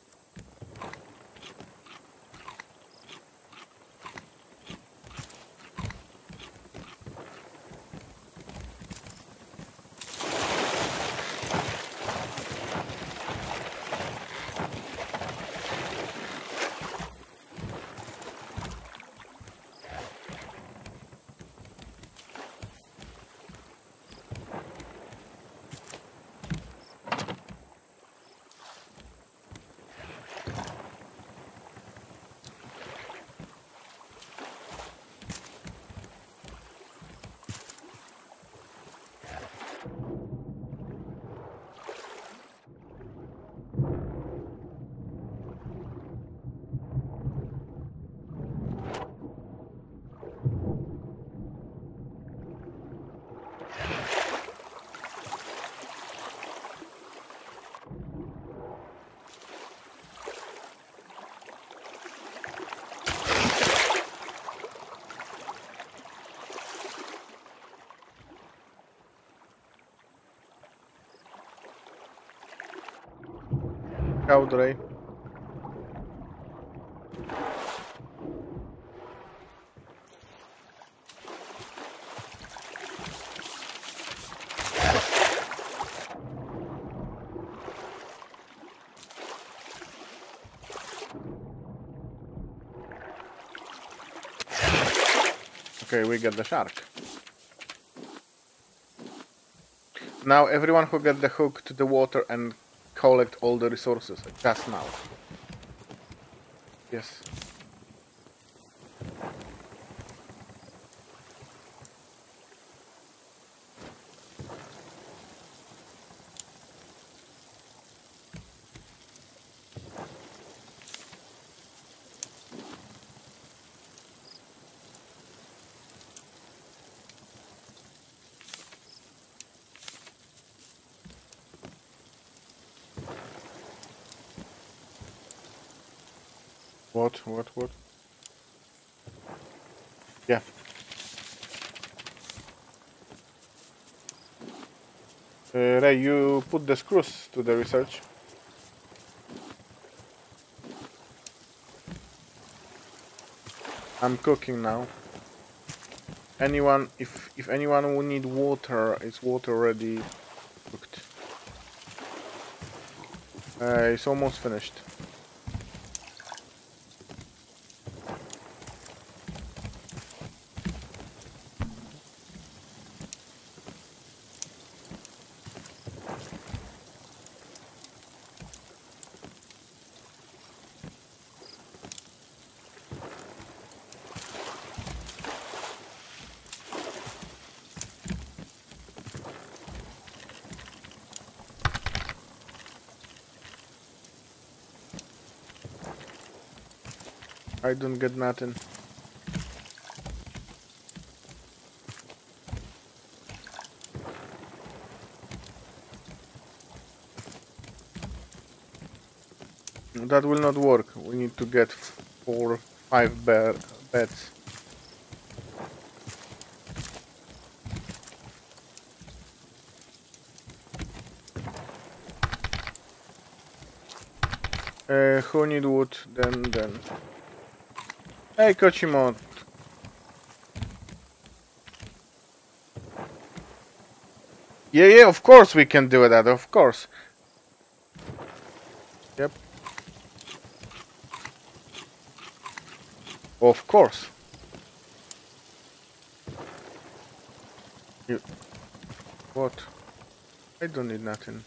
Cowdray. Okay, we get the shark. Now everyone who get the hook to the water and collect all the resources, just now. Yes. What? Yeah. Ray, you put the screws to the research. I'm cooking now. Anyone, if anyone will need water, is water ready cooked? It's almost finished. I don't get nothing. That will not work. We need to get 4, 5 beds. Who need wood? Then. Hey, Kochimo. Yeah, of course we can do that, of course. Yep. Of course. You... What? I don't need nothing.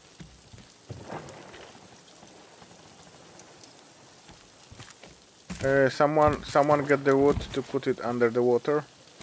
Someone get the wood to put it under the water.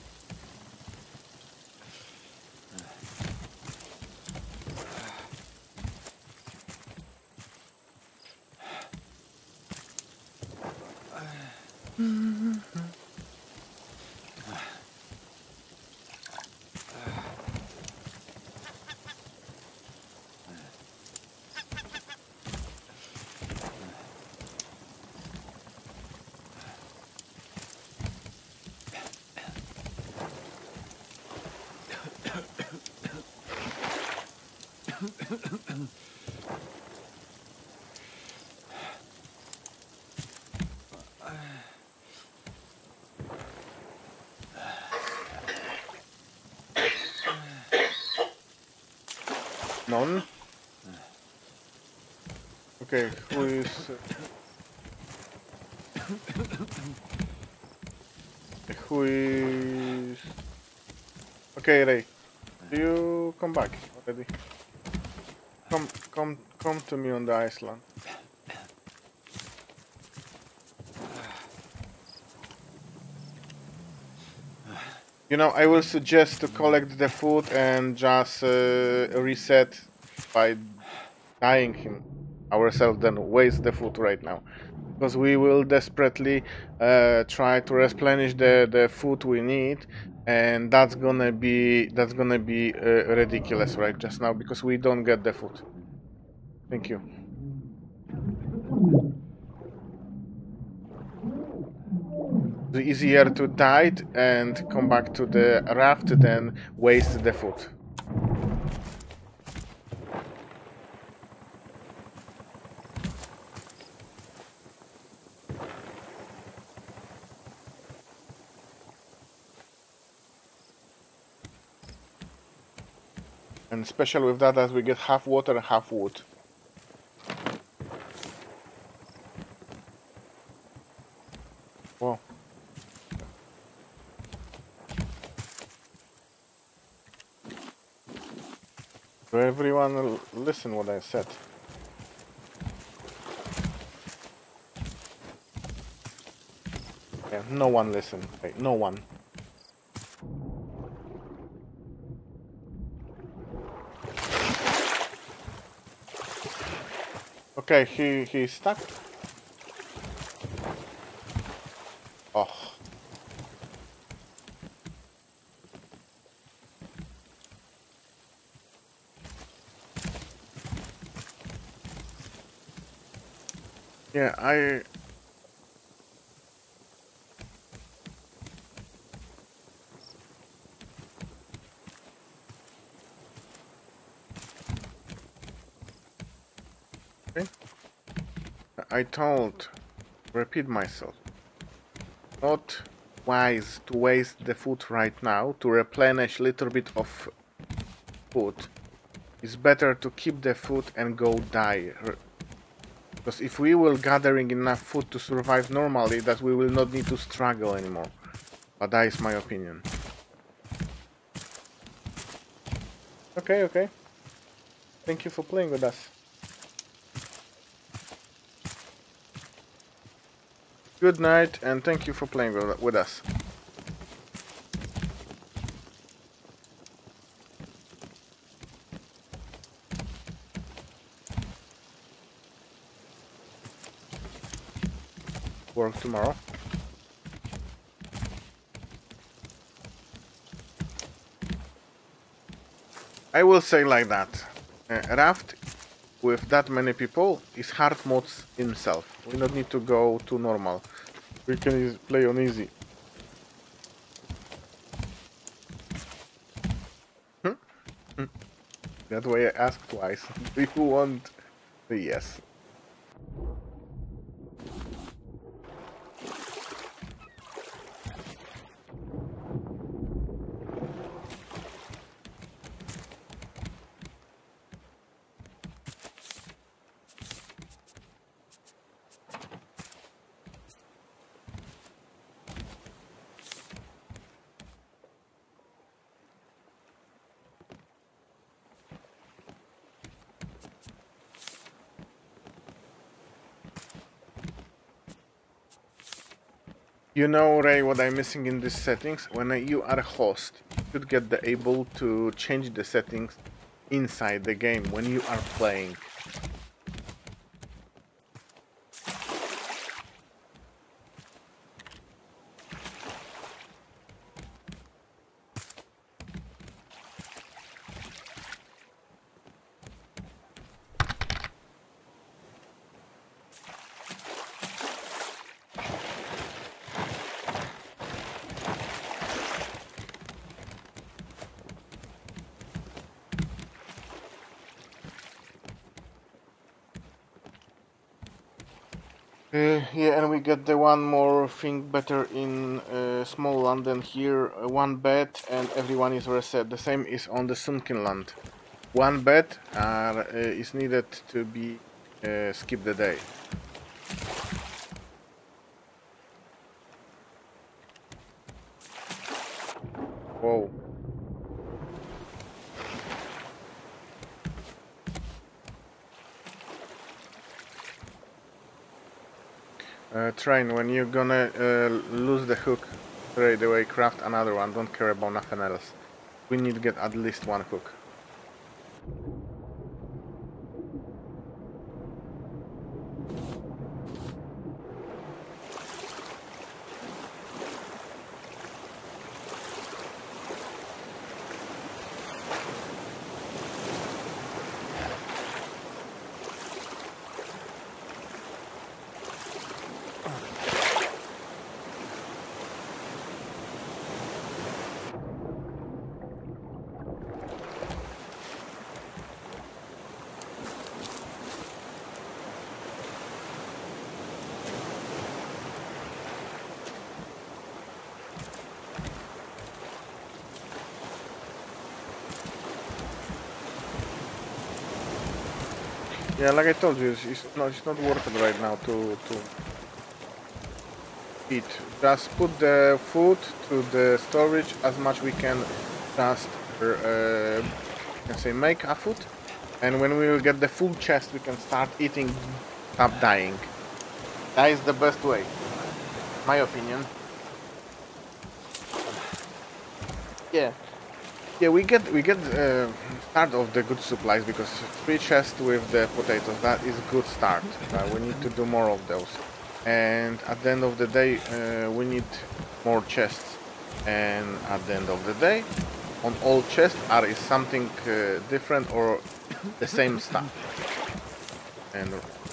None. Okay, who is... who is... Okay, Ray. Do you come back already? Come to me on the island. You know, I will suggest to collect the food and just reset by dying him ourselves, then waste the food right now. Because we will desperately try to replenish the food we need, and that's gonna be ridiculous right just now because we don't get the food. Thank you. It's easier to die and come back to the raft than waste the food. And special with that as we get half water, half wood. Wow. So everyone listen what I said. Yeah, no one listen. Okay, no one. Okay, he's stuck. Oh. Yeah, okay. I told, repeat myself, not wise to waste the food right now to replenish little bit of food. It's better to keep the food and go die. Because if we will gathering enough food to survive normally, that we will not need to struggle anymore. But that is my opinion. Okay, okay. Thank you for playing with us. Good night, and thank you for playing with us. Work tomorrow. I will say like that. Raft with that many people is hard mode himself. We don't need to go to normal. We can play on easy. That's why I asked twice. Do you want the yes? You know, Ray, what I'm missing in these settings? When you are a host, you should get the able to change the settings inside the game when you are playing. Yeah, and we get the one more thing better in small London here. One bed and everyone is reset. The same is on the sunken land. One bed is needed to be skip the day. Whoa. Train, when you're gonna lose the hook, straight away craft another one. Don't care about nothing else. We need to get at least one hook. Yeah, like I told you, it's not worth it right now to eat. Just put the food to the storage as much we can. Just can say make a food, and when we will get the full chest, we can start eating, stop dying. That is the best way, my opinion. Yeah. Yeah, we get start of the good supplies because 3 chests with the potatoes, that is good start. We need to do more of those, and at the end of the day we need more chests, and at the end of the day on all chests is something different or the same stuff. And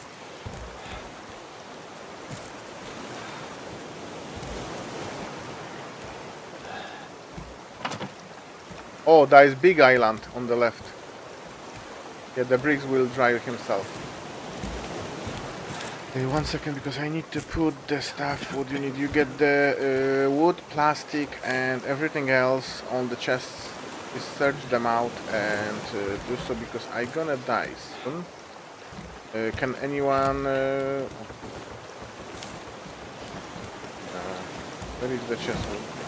oh, there is big island on the left. Yeah, the bricks will drive himself. One second, because I need to put the stuff. What you need? You get the wood, plastic, and everything else on the chests. Just search them out and do so because I'm gonna die soon. Can anyone? Where is the chest?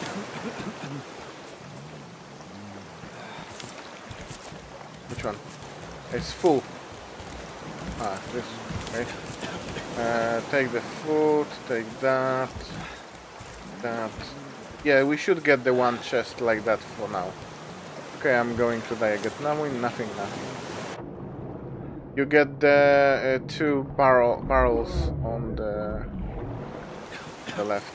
Which one? It's full. Ah, this. Okay. Take the food. Take that. That. Yeah, we should get the one chest like that for now. Okay, I'm going to die. I get nothing. You get the 2 barrels on the left.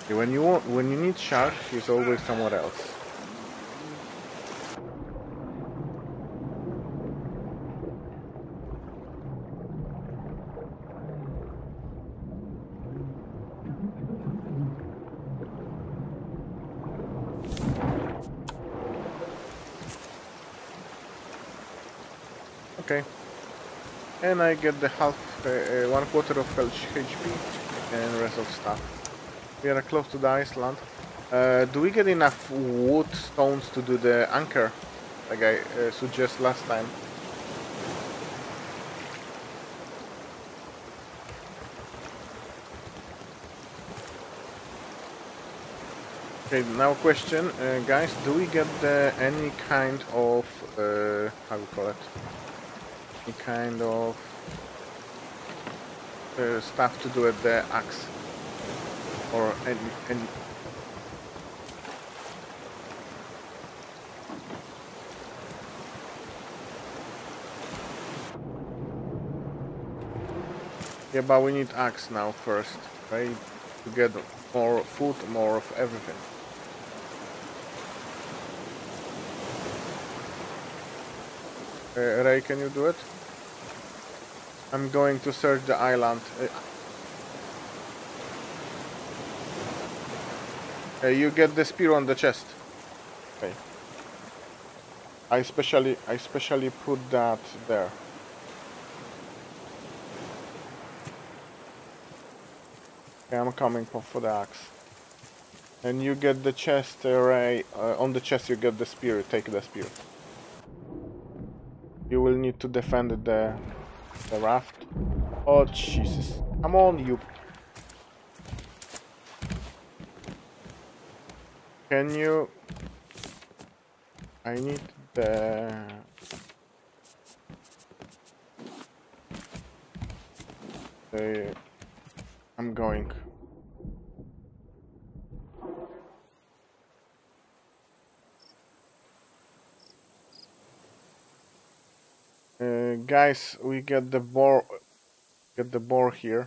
When you need shark, he's always somewhere else. Okay, and I get the one quarter of HP and rest of stuff. We are close to the island. Do we get enough wood stones to do the anchor, like I suggest last time? Okay, now question, guys, do we get any kind of, how do we call it? Any kind of stuff to do with the axe? Or any... Yeah, but we need axe now first, right? To get more food, more of everything. Ray, can you do it? I'm going to search the island. You get the spear on the chest. Okay. I specially put that there. Okay, I'm coming for the axe. And you get the chest, Ray. On the chest you get the spear. Take the spear. You will need to defend the raft. Oh Jesus! Come on, you! Can you? I need the. I'm going. Guys, we get the boar. Get the boar here.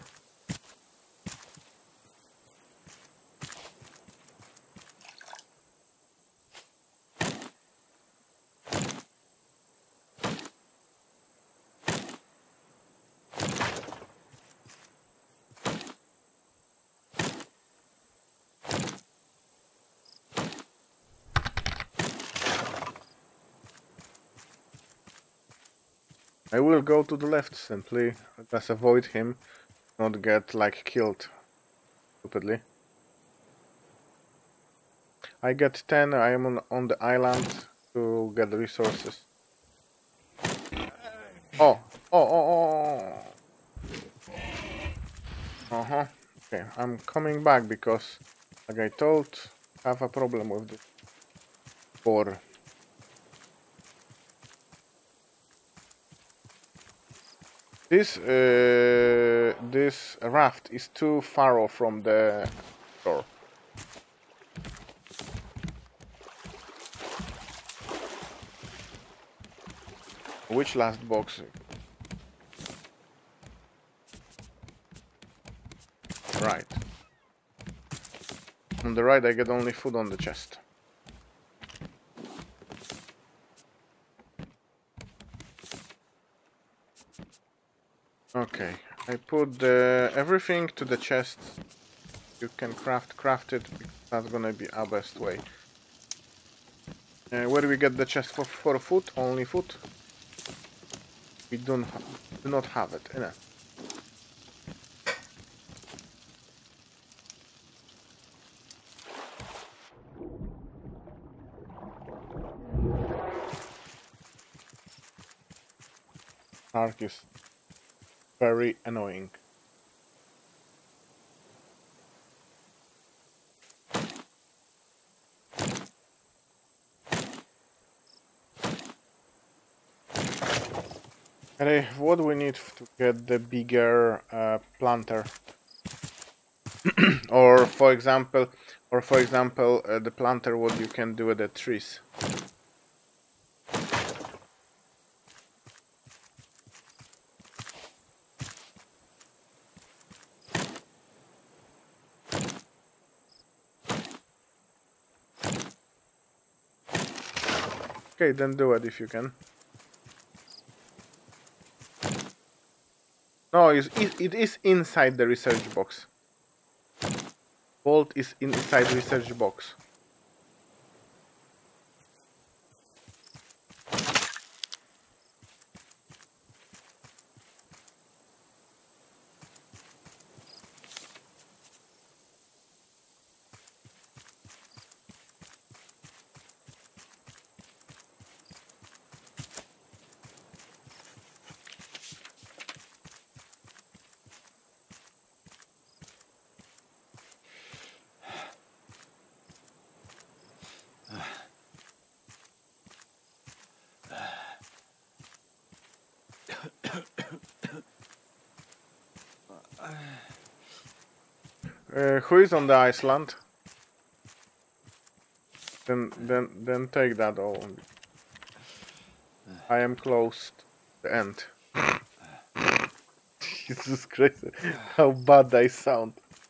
I will go to the left simply. Just avoid him, not get like killed stupidly. I get 10. I am on the island to get the resources. Oh. Okay, I'm coming back because, like I told, I have a problem with this boar. This raft is too far off from the shore. Which last box? Right. On the right I get only food on the chest. Okay, I put everything to the chest. You can craft it. That's gonna be our best way. Where do we get the chest for food? Only food? We do not have it. Enough. Shark is very annoying. Okay, what do we need to get the bigger planter? or for example, the planter, what you can do with the trees. Okay, then do it if you can. No, it is inside the research box. Bolt is inside research box. Who is on the island? Then take that all. I am close to the end. Jesus Christ, how bad I sound.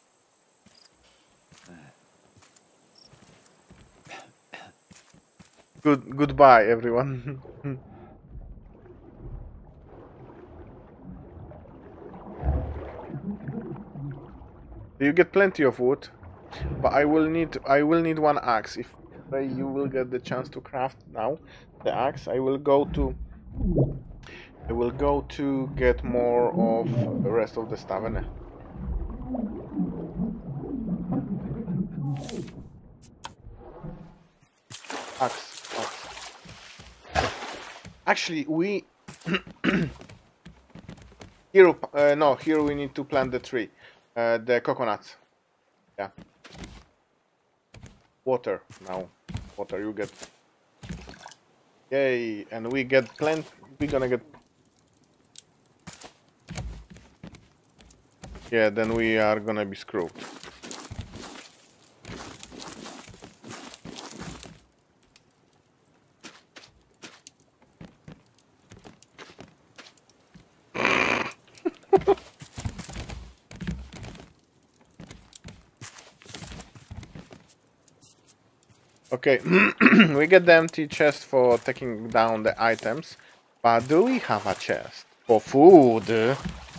Goodbye, everyone. You get plenty of wood, but I will need one axe. If you will get the chance to craft now the axe, I will go to get more of the rest of the stuff. Axe. Actually, we here we need to plant the tree, the coconuts. Yeah. Water now. Water you get. Yay! And we get plenty. We're gonna get. Yeah. Then we are gonna be screwed. Okay, we get the empty chest for taking down the items, but do we have a chest for food?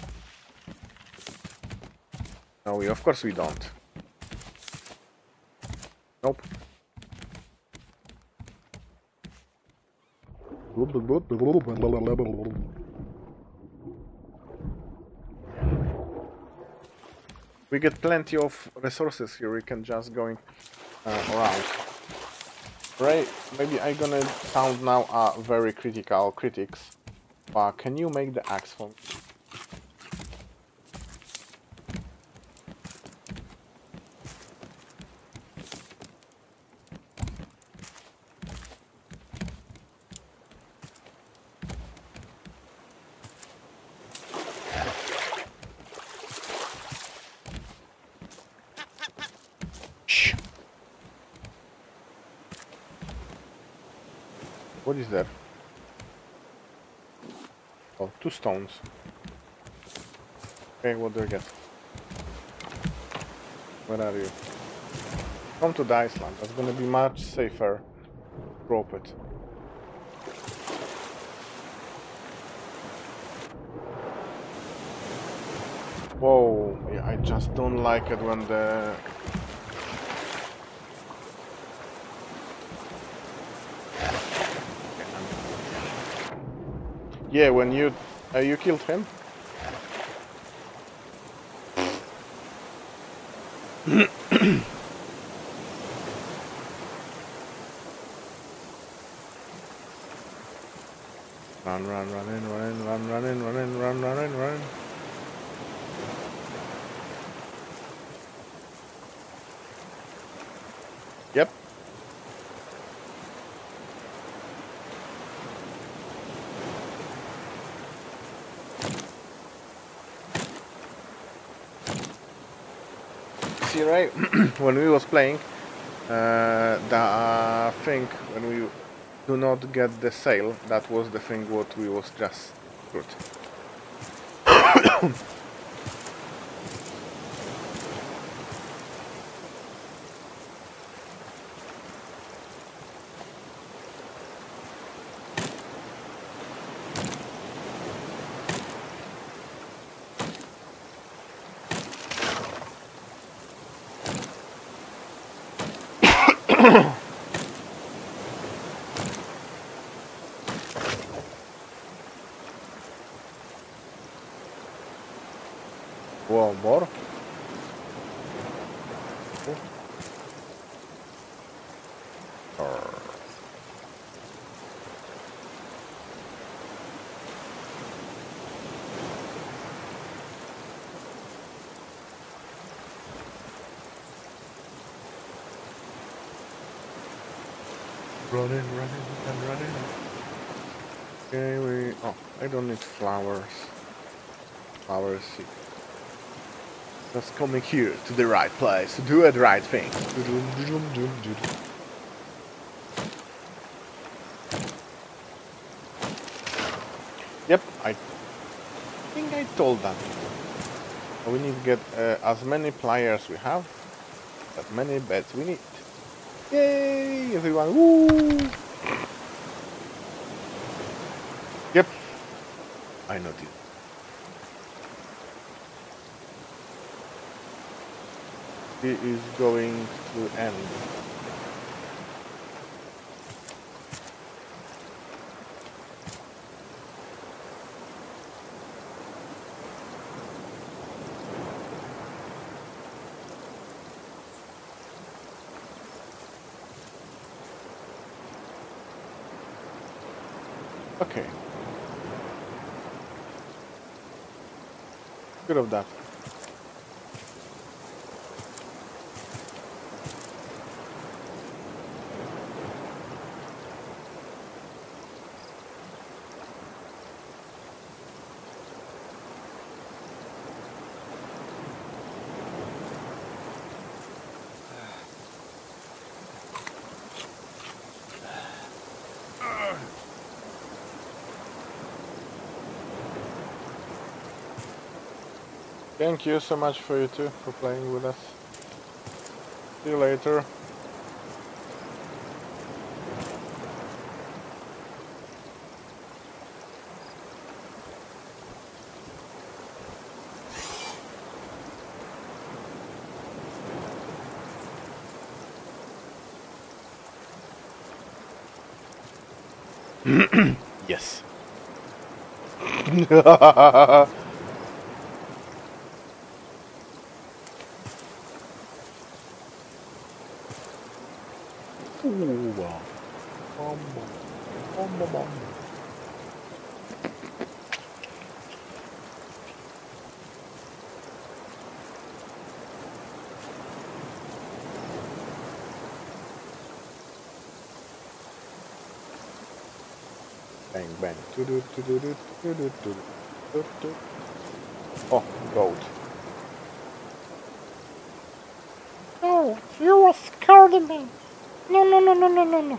No, of course we don't. Nope. We get plenty of resources here. We can just going around. Right, maybe I'm gonna sound now very critics, but can you make the axe for me? What is that? Oh, 2 stones. Okay, what do I get? Where are you? Come to the Iceland. That's gonna be much safer. Drop it. Whoa, yeah, I just don't like it when the... Yeah, when you killed him? Run. Yep. See, right, when we was playing, the thing, when we do not get the sail, that was the thing what we was just screwed. Well, more. Running. Okay, oh, I don't need flowers. Flowers. Just coming here to the right place to do the right thing. Yep, I think I told them. We need to get as many players we have, as many beds we need. Yay, everyone! Woo! Yep, I noticed. He is going to end. Okay. Good of that. Thank you so much for you two for playing with us. See you later. Yes. Bang bang. Oh, gold. No, you were scared me. No.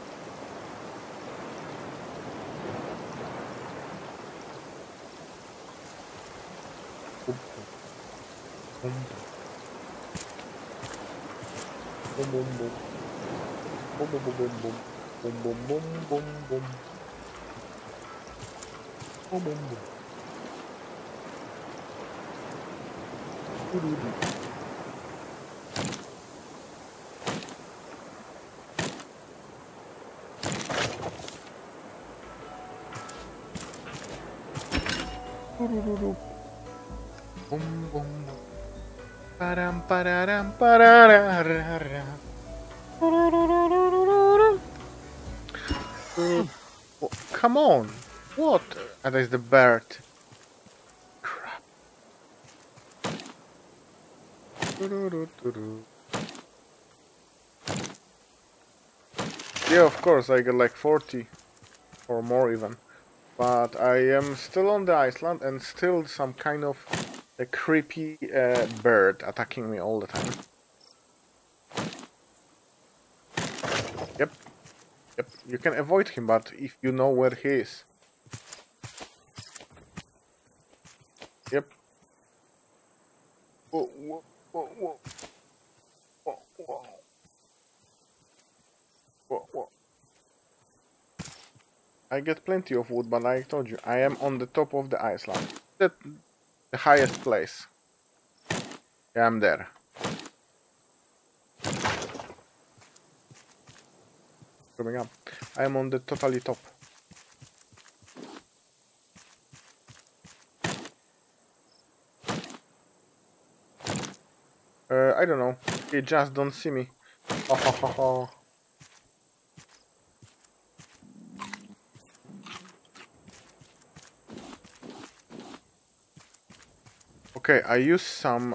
Boom boom boom. Boom boom boom boom boom. Boom boom boom boom boom. Boom boom boom. Boom boom. Param pararam pararara. Oh, come on! What? That is the bird. Crap. Yeah, of course, I got like 40 or more even. But I am still on the island and still some kind of a creepy bird attacking me all the time. Yep. Yep, you can avoid him, but if you know where he is. Yep. Whoa, whoa, whoa, whoa. Whoa, whoa. Whoa, whoa. I get plenty of wood, but I told you, I am on the top of the island. The highest place. Yeah, I'm there. coming up. I am on the totally top. I don't know. He just don't see me. Ha ha ha ha. Okay, I use some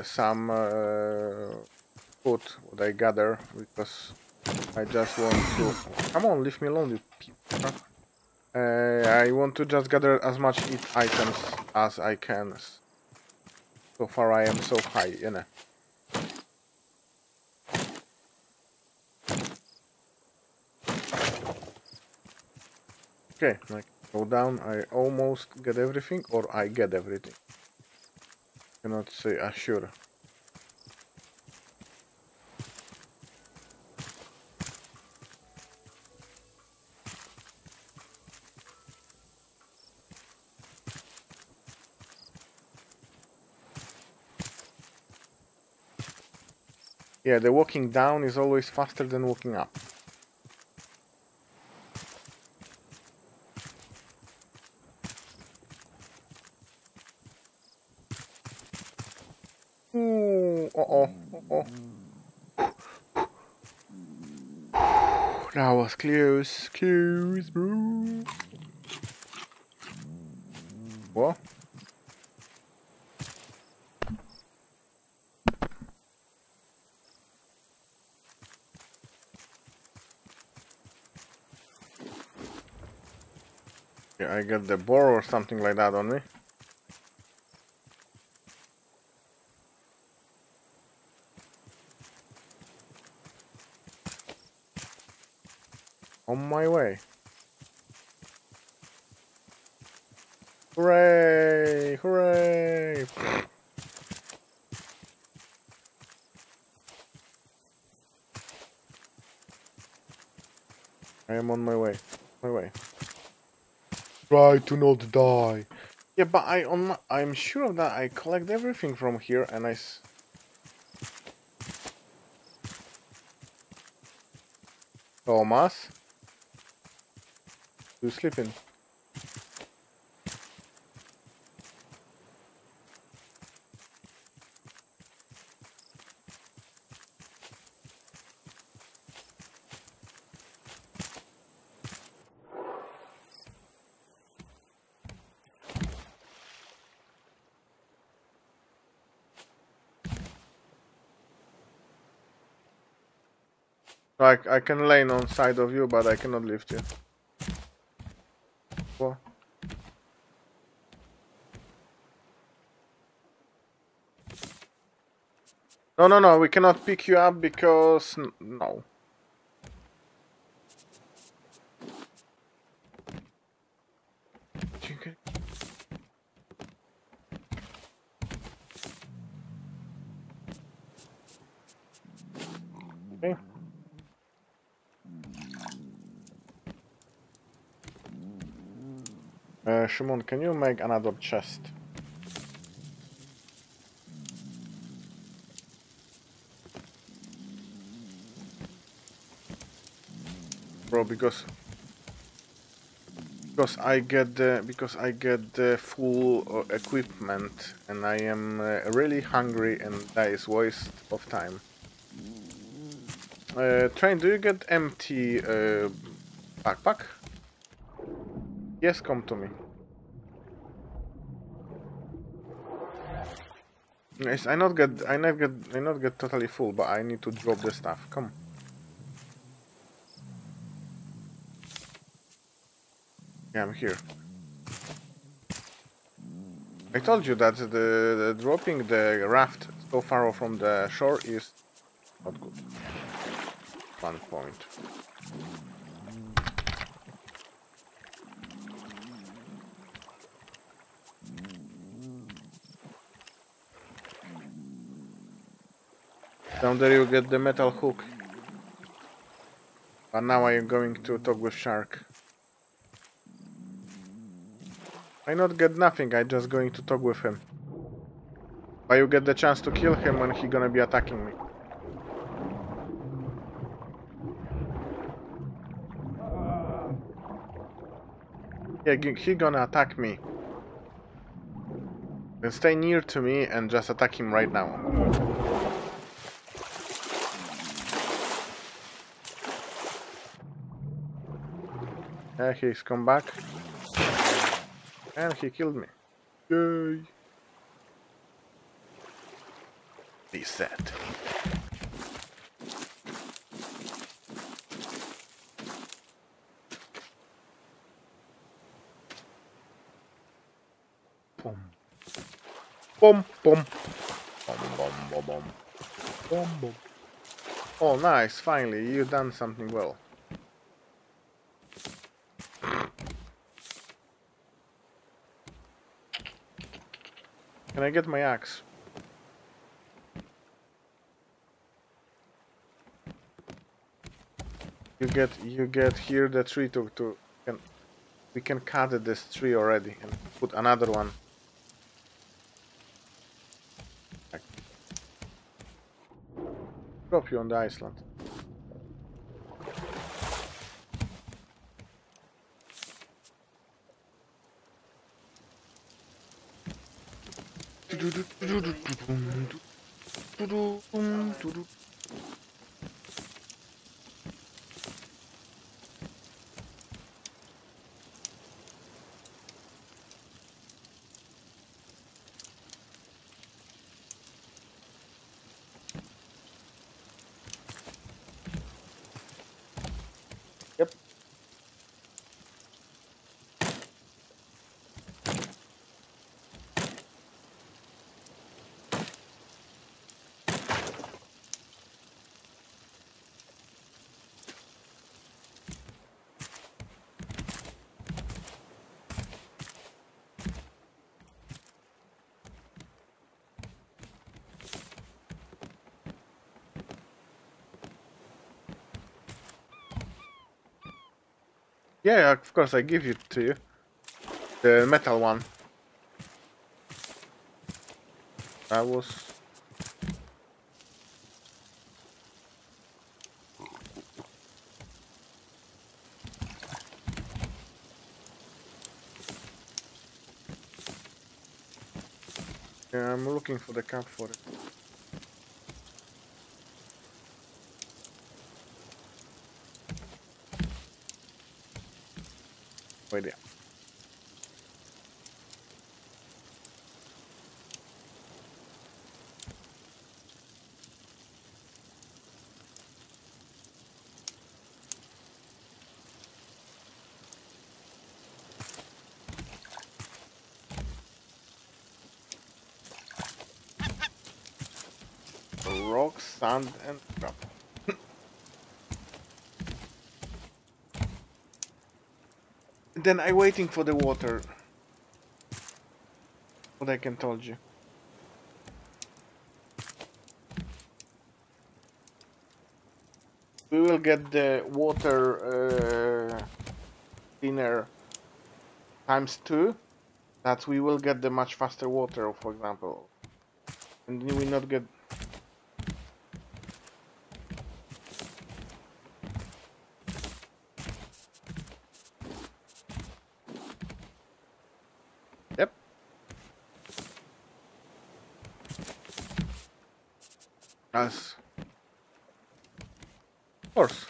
food what I gather because I just want to. Come on, leave me alone, you people. I want to just gather as much items as I can. So far, I am so high, you know. Okay, like go down. I almost get everything, or I get everything. Cannot say assure. Yeah, the walking down is always faster than walking up. Ooh, uh-oh, uh-oh. That was close, bro. What? Yeah, I got the boar or something like that on me. On my way. Hooray! Hooray! I am on my way. My way. Try to not die. Yeah, but I'm sure that I collect everything from here and Thomas? You sleeping? I can lay on side of you, but I cannot lift you. What? No, we cannot pick you up because... no. Okay. Shimon, can you make another chest? Bro, because I get the full equipment and I am really hungry and that is waste of time. Train, do you get empty backpack? Yes, come to me. Yes, I not get totally full, but I need to drop the stuff. Come. Yeah, I'm here. I told you that the dropping the raft so far from the shore is not good. 1 point. Down there you get the metal hook. But now I am going to talk with Shark. I not get nothing, I just going to talk with him. But you get the chance to kill him when he gonna be attacking me. Yeah, he gonna attack me. Then stay near to me and just attack him right now. Yeah, he's come back. And he killed me. Yay! Reset. Boom. Boom, boom. Boom, boom, boom, boom. Boom, boom. Oh, nice. Finally, you done something well. Can I get my axe? You get here the tree we can cut this tree already and put another one. Drop you on the island. Yep. Yeah, of course I give it to you. The metal one. I was... Yeah, I'm looking for the cap for it. Wait there. Rock, sand, and crap. Then I'm waiting for the water. What I can told you. We will get the water thinner ×2. That we will get the much faster water, for example. And we will not get... Yep. As... Of course.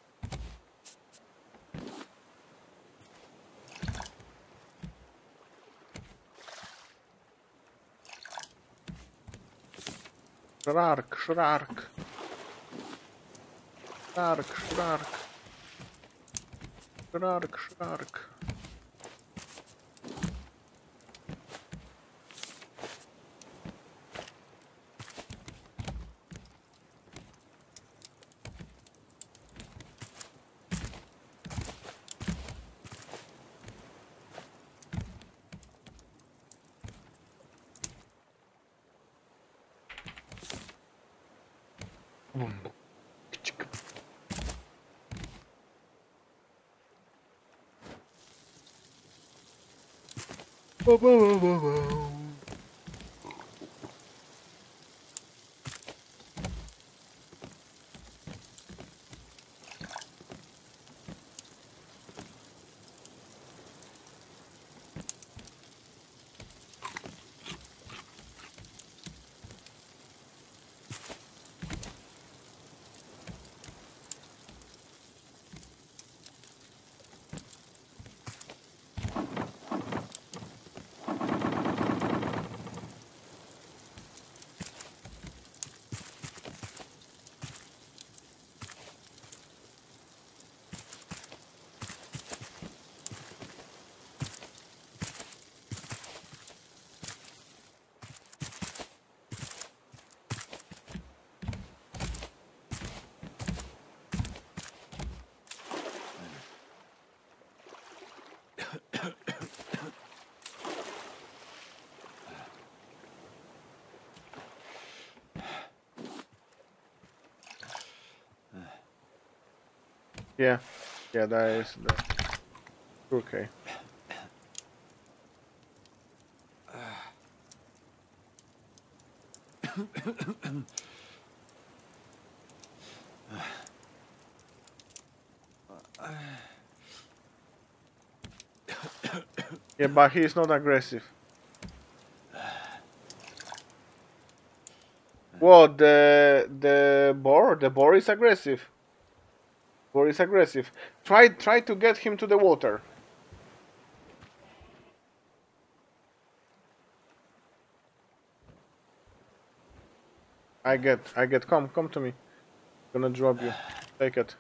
Shrark, shrark. Shrark, shrark. Shrark, shrark. Yeah, yeah, that is okay. Yeah, but he's not aggressive. What, the boar? The boar is aggressive. Boar is aggressive. Try to get him to the water. I get. Come to me. Gonna drop you. Take it.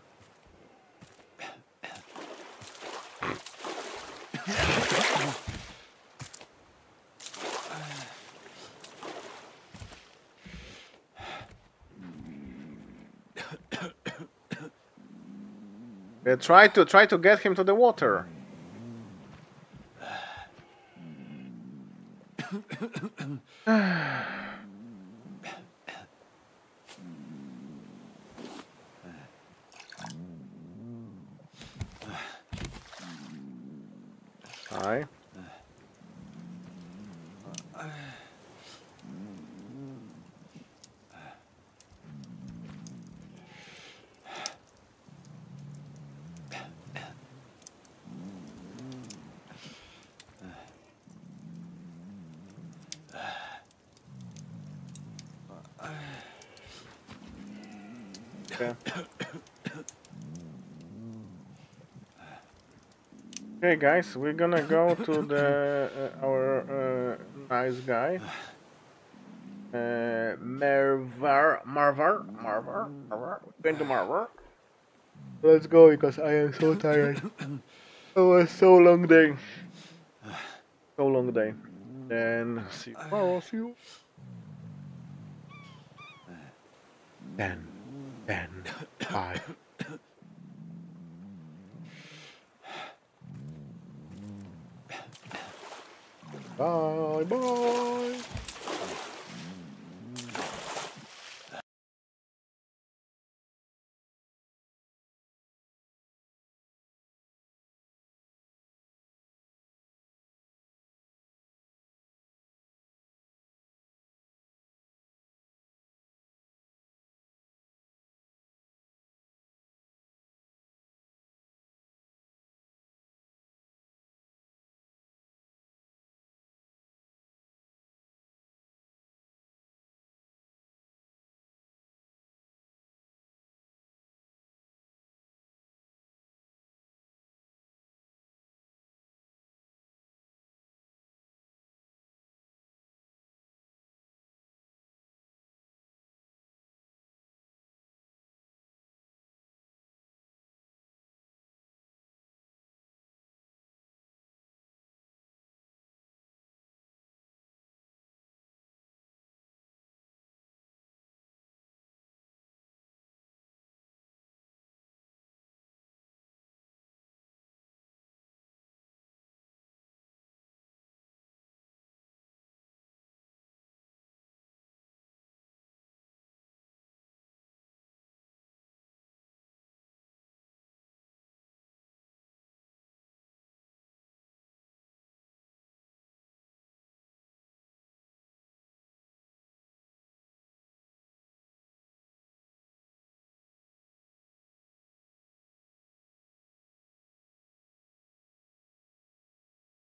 Try to get him to the water. Hi. Okay. Okay, guys, we're gonna go to the our nice guy, Marvar. We're going to Marvar. Let's go because I am so tired. It was so long day. So long day. Then see you tomorrow. See you. 10, 10, 5. Bye bye.